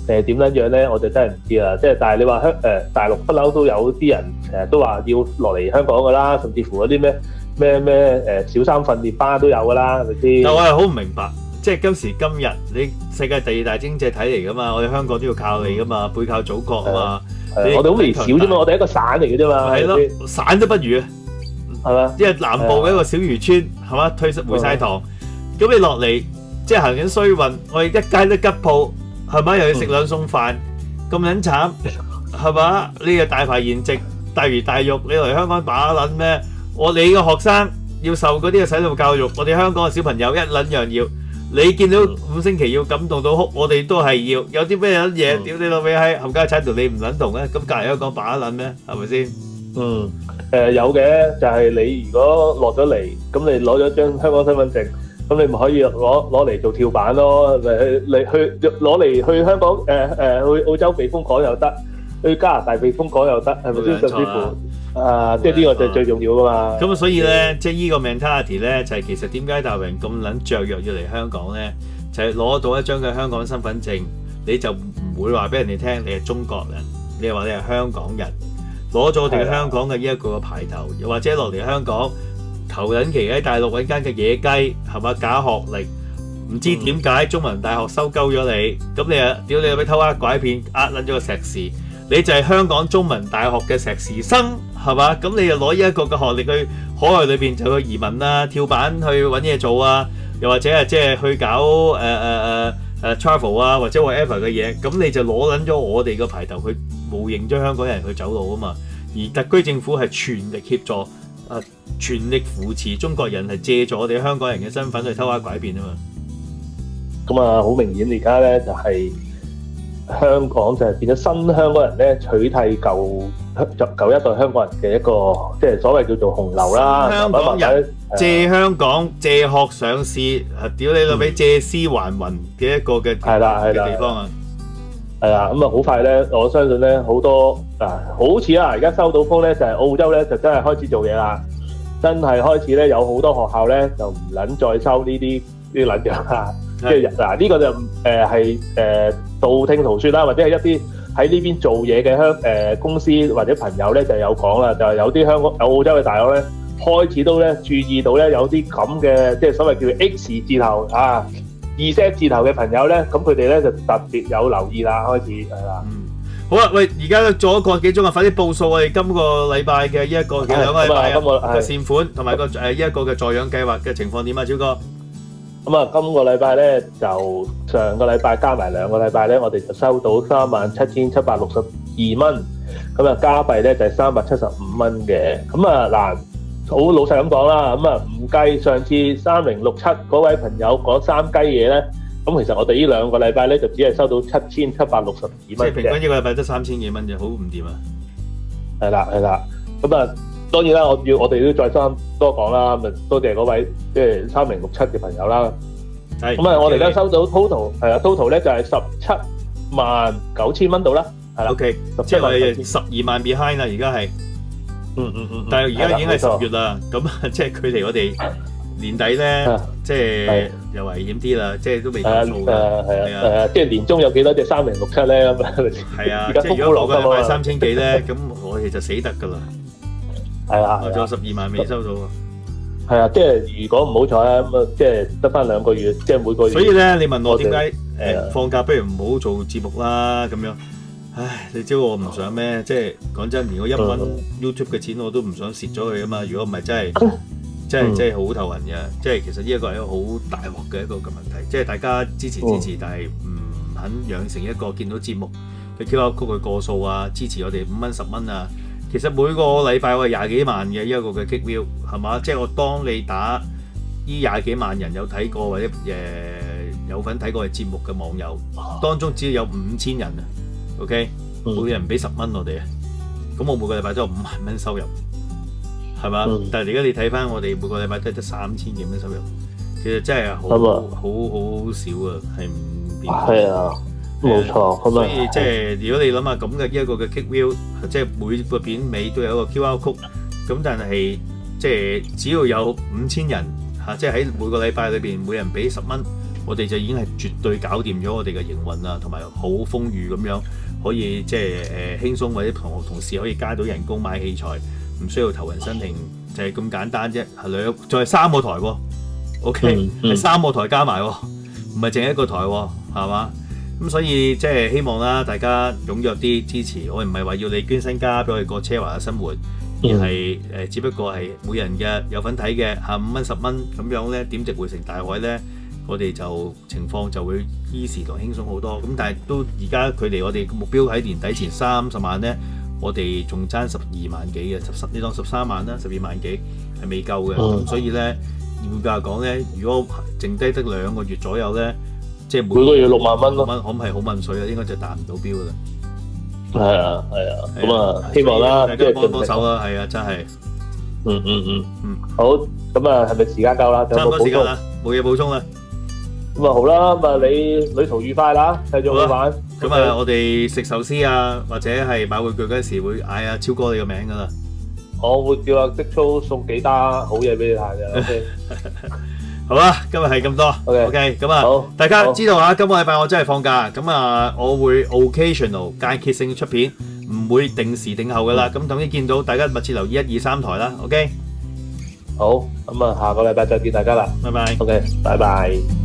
誒點樣樣咧，我就真係唔知啦。即係但係你話香誒大陸不嬲都有啲人成日都話要落嚟香港噶啦，甚至乎嗰啲咩咩咩誒小三訓練班都有噶啦，係咪先？ 但我係好唔明白，即係今時今日你世界第二大經濟體嚟噶嘛，我哋香港都要靠你噶嘛，背靠祖國啊嘛。 我哋好微小啫嘛，我哋一個省嚟嘅啫嘛。 係咯，省都不如啊，係嘛？因為南部嘅一個小漁村係嘛，退回晒堂，咁你落嚟即係行緊衰運，我哋一街都吉鋪。係咪又要食兩餸飯咁撚慘？係嘛？呢個大排筵席、大魚大肉，你嚟香港把撚咩？我哋嘅學生要受嗰啲嘅洗腦教育，我哋香港嘅小朋友一撚樣要。你見到五星期要感動到哭，我哋都係要。有啲咩撚嘢？屌你老味喺冚家鏟度，你唔撚同咧？咁隔離香港把撚咩？係咪先？ 嗯，誒有嘅，就係你如果落咗嚟，咁你攞咗張香港身份證。咁你咪可以攞攞嚟做跳板咯，嚟去嚟去攞嚟去香港誒誒去澳洲避風港又得，去加拿大避風港又得，係咪先？甚至乎啊，即係呢個就係最重要噶嘛。 咁所以咧，即係呢個 mentality 咧，就係其實點解大榮咁撚雀躍要嚟香港咧？就係攞到一張嘅香港身份證，你就唔會話俾人哋聽你係中國人，你係話你係香港人，攞咗我哋香港嘅呢一個牌頭，又或者落嚟香港。求緊期喺大陸揾間嘅野雞係嘛，假學歷，唔知點解中文大學收鳩咗你，咁你啊屌你有咩偷呃拐騙呃撚咗個碩士，你就係香港中文大學嘅碩士生係嘛，咁你又攞呢一個嘅學歷去海外裏邊就去移民啦，跳板去揾嘢做啊，又或者係即係去搞誒誒誒誒 travel 啊或者 whatever 嘅嘢，咁你就攞撚咗我哋嘅牌頭去冒認咗香港人去走路啊嘛，而特區政府係全力協助。啊！全力扶持中國人係借助我哋香港人嘅身份去偷呃拐騙啊嘛！ 咁啊，好明顯而家咧就係、是、香港就係變咗新香港人咧取替舊舊一代香港人嘅一個即係所謂叫做洪流啦。 香港人借香港借殼上市，屌你老味借屍還魂嘅一個嘅係啦係啦地方啊！ 係啦，咁啊好快咧，我相信咧好多啊，好似啊而家收到風咧，就係、是、澳洲咧就真係開始做嘢啦，真係開始咧有好多學校咧就唔撚再收呢啲呢啲撚樣啦，即係嗱呢個就誒係誒道聽途說啦，或者係一啲喺呢邊做嘢嘅香誒公司或者朋友咧就有講啦，就係、是、有啲香港有澳洲嘅大學咧開始都咧注意到咧有啲咁嘅即係所謂叫做 X 字頭啊。二 set 字頭嘅朋友咧，咁佢哋咧就特別有留意啦，開始係啦。 嗯，好啦，喂，而家做咗個幾鐘啊，快啲報數我哋今個禮拜嘅呢一個嘅兩個禮拜嘅善款同埋個誒呢一個嘅助養計劃嘅情況點啊，超哥？ 咁啊，今個禮拜咧就上個禮拜加埋兩個禮拜咧，我哋就收到三萬七千七百六十二蚊，咁啊加幣咧就係三百七十五蚊嘅。咁啊嗱。好老實咁講啦，咁啊唔計上次三零六七嗰位朋友講三雞嘢咧，咁其實我哋呢兩個禮拜咧就只係收到七千七百六十二蚊，即係平均一個禮拜得三千幾蚊啫，好唔掂啊！ 係啦係啦，咁啊當然啦，我要我哋都再三多講啦，咁啊多謝嗰位即係三零六七嘅朋友啦。係咁啊，我哋而家收到 total 係啊 total 咧就係十七萬九千蚊到啦，係啦。OK， 即係我哋十二萬 behind 啦，而家係。 嗯嗯嗯， 但係而家已經係十月啦，咁即係距離我哋年底咧，即係又危險啲啦，即係都未夠數嘅。係啊，係啊，即係年中有幾多隻三零六七咧咁啊？ 係啊，即係如果攞個禮拜三千幾咧，咁我哋就死得㗎啦。係啊，我仲有十二萬未收到啊。 係啊，即係如果唔好彩咧，咁啊，即係得翻兩個月，即係每個月。 所以咧，你問我點解誒放假不如唔好做節目啦咁樣？唉，你知我唔想咩？即係講真，連我一蚊 YouTube 嘅錢我都唔想蝕咗佢啊嘛！如果唔係真係，真係真係好頭暈嘅。即係其實呢一個係一個好大鑊嘅一個嘅問題。即係大家支持支持，但係唔肯養成一個見到節目嘅 Q R code 嘅個數啊，支持我哋五蚊十蚊啊。其實每個禮拜我係廿幾萬嘅一個嘅 kick view 係嘛？即係我當你打呢廿幾萬人有睇過或者誒有份睇過嘅節目嘅網友，當中只要有五千人啊。OK，每個人俾十蚊我哋啊，咁我每個禮拜都有五萬蚊收入，係嘛？嗯、但係而家你睇翻我哋每個禮拜都得三千幾蚊收入，其實真係好好好少啊，係唔掂？ 係啊，冇錯。 所以即係如果你諗下咁嘅一個嘅 kick view， 即係每個片尾都有一個 Q R code， 咁但係即係只要有五千人嚇，即係喺每個禮拜裏邊每人俾十蚊， 我哋就已經係絕對搞掂咗我哋嘅營運啊，同埋好豐裕咁樣，可以即係誒輕鬆或者同同事可以加到人工買器材，唔需要頭暈身㷫，就係咁簡單啫。係兩，仲係三個台喎 ，OK，係、嗯嗯、三個台加埋喎，唔係淨係一個台喎，係嘛？咁所以即係希望啦，大家踴躍啲支持。我唔係話要你捐身家俾我哋過奢華嘅生活，而係誒，只不過係每人嘅有份睇嘅嚇五蚊十蚊咁樣咧，點值匯成大海咧，我哋就情況就會easy同輕鬆好多。咁但係都而家距離我哋目標喺年底前三十萬咧，我哋仲爭十二萬幾嘅，十十你當十三萬啦，十二萬幾係未夠嘅。咁、嗯、所以咧，換句話講咧，如果剩低得兩個月左右咧。即係每個月六萬蚊咯，可唔係好問水啦，應該就達唔到標噶啦。 係啊，係啊，咁啊，希望啦， 大家幫幫手啦，係啊，真係。 嗯嗯嗯嗯，好，咁啊，係咪時間夠啦？ 差唔多時間啦，冇嘢補充啦。 咁啊好啦，咁啊你旅途愉快啦，繼續去玩。 咁啊，我哋食壽司啊，或者係買玩具嗰陣時會嗌阿超哥你個名噶啦。 我會叫阿積粗送幾打好嘢俾你行嘅。OK。 好啦，今日係咁多 ，OK， 咁啊，大家知道啊，今個禮拜我真係放假，咁啊，我會 occasional 間歇性出片，唔會定時定候噶啦，咁等於見到大家密切留意一二三台啦 ，OK， 好，咁啊，下個禮拜再見大家啦， 拜拜 ，OK， 拜拜。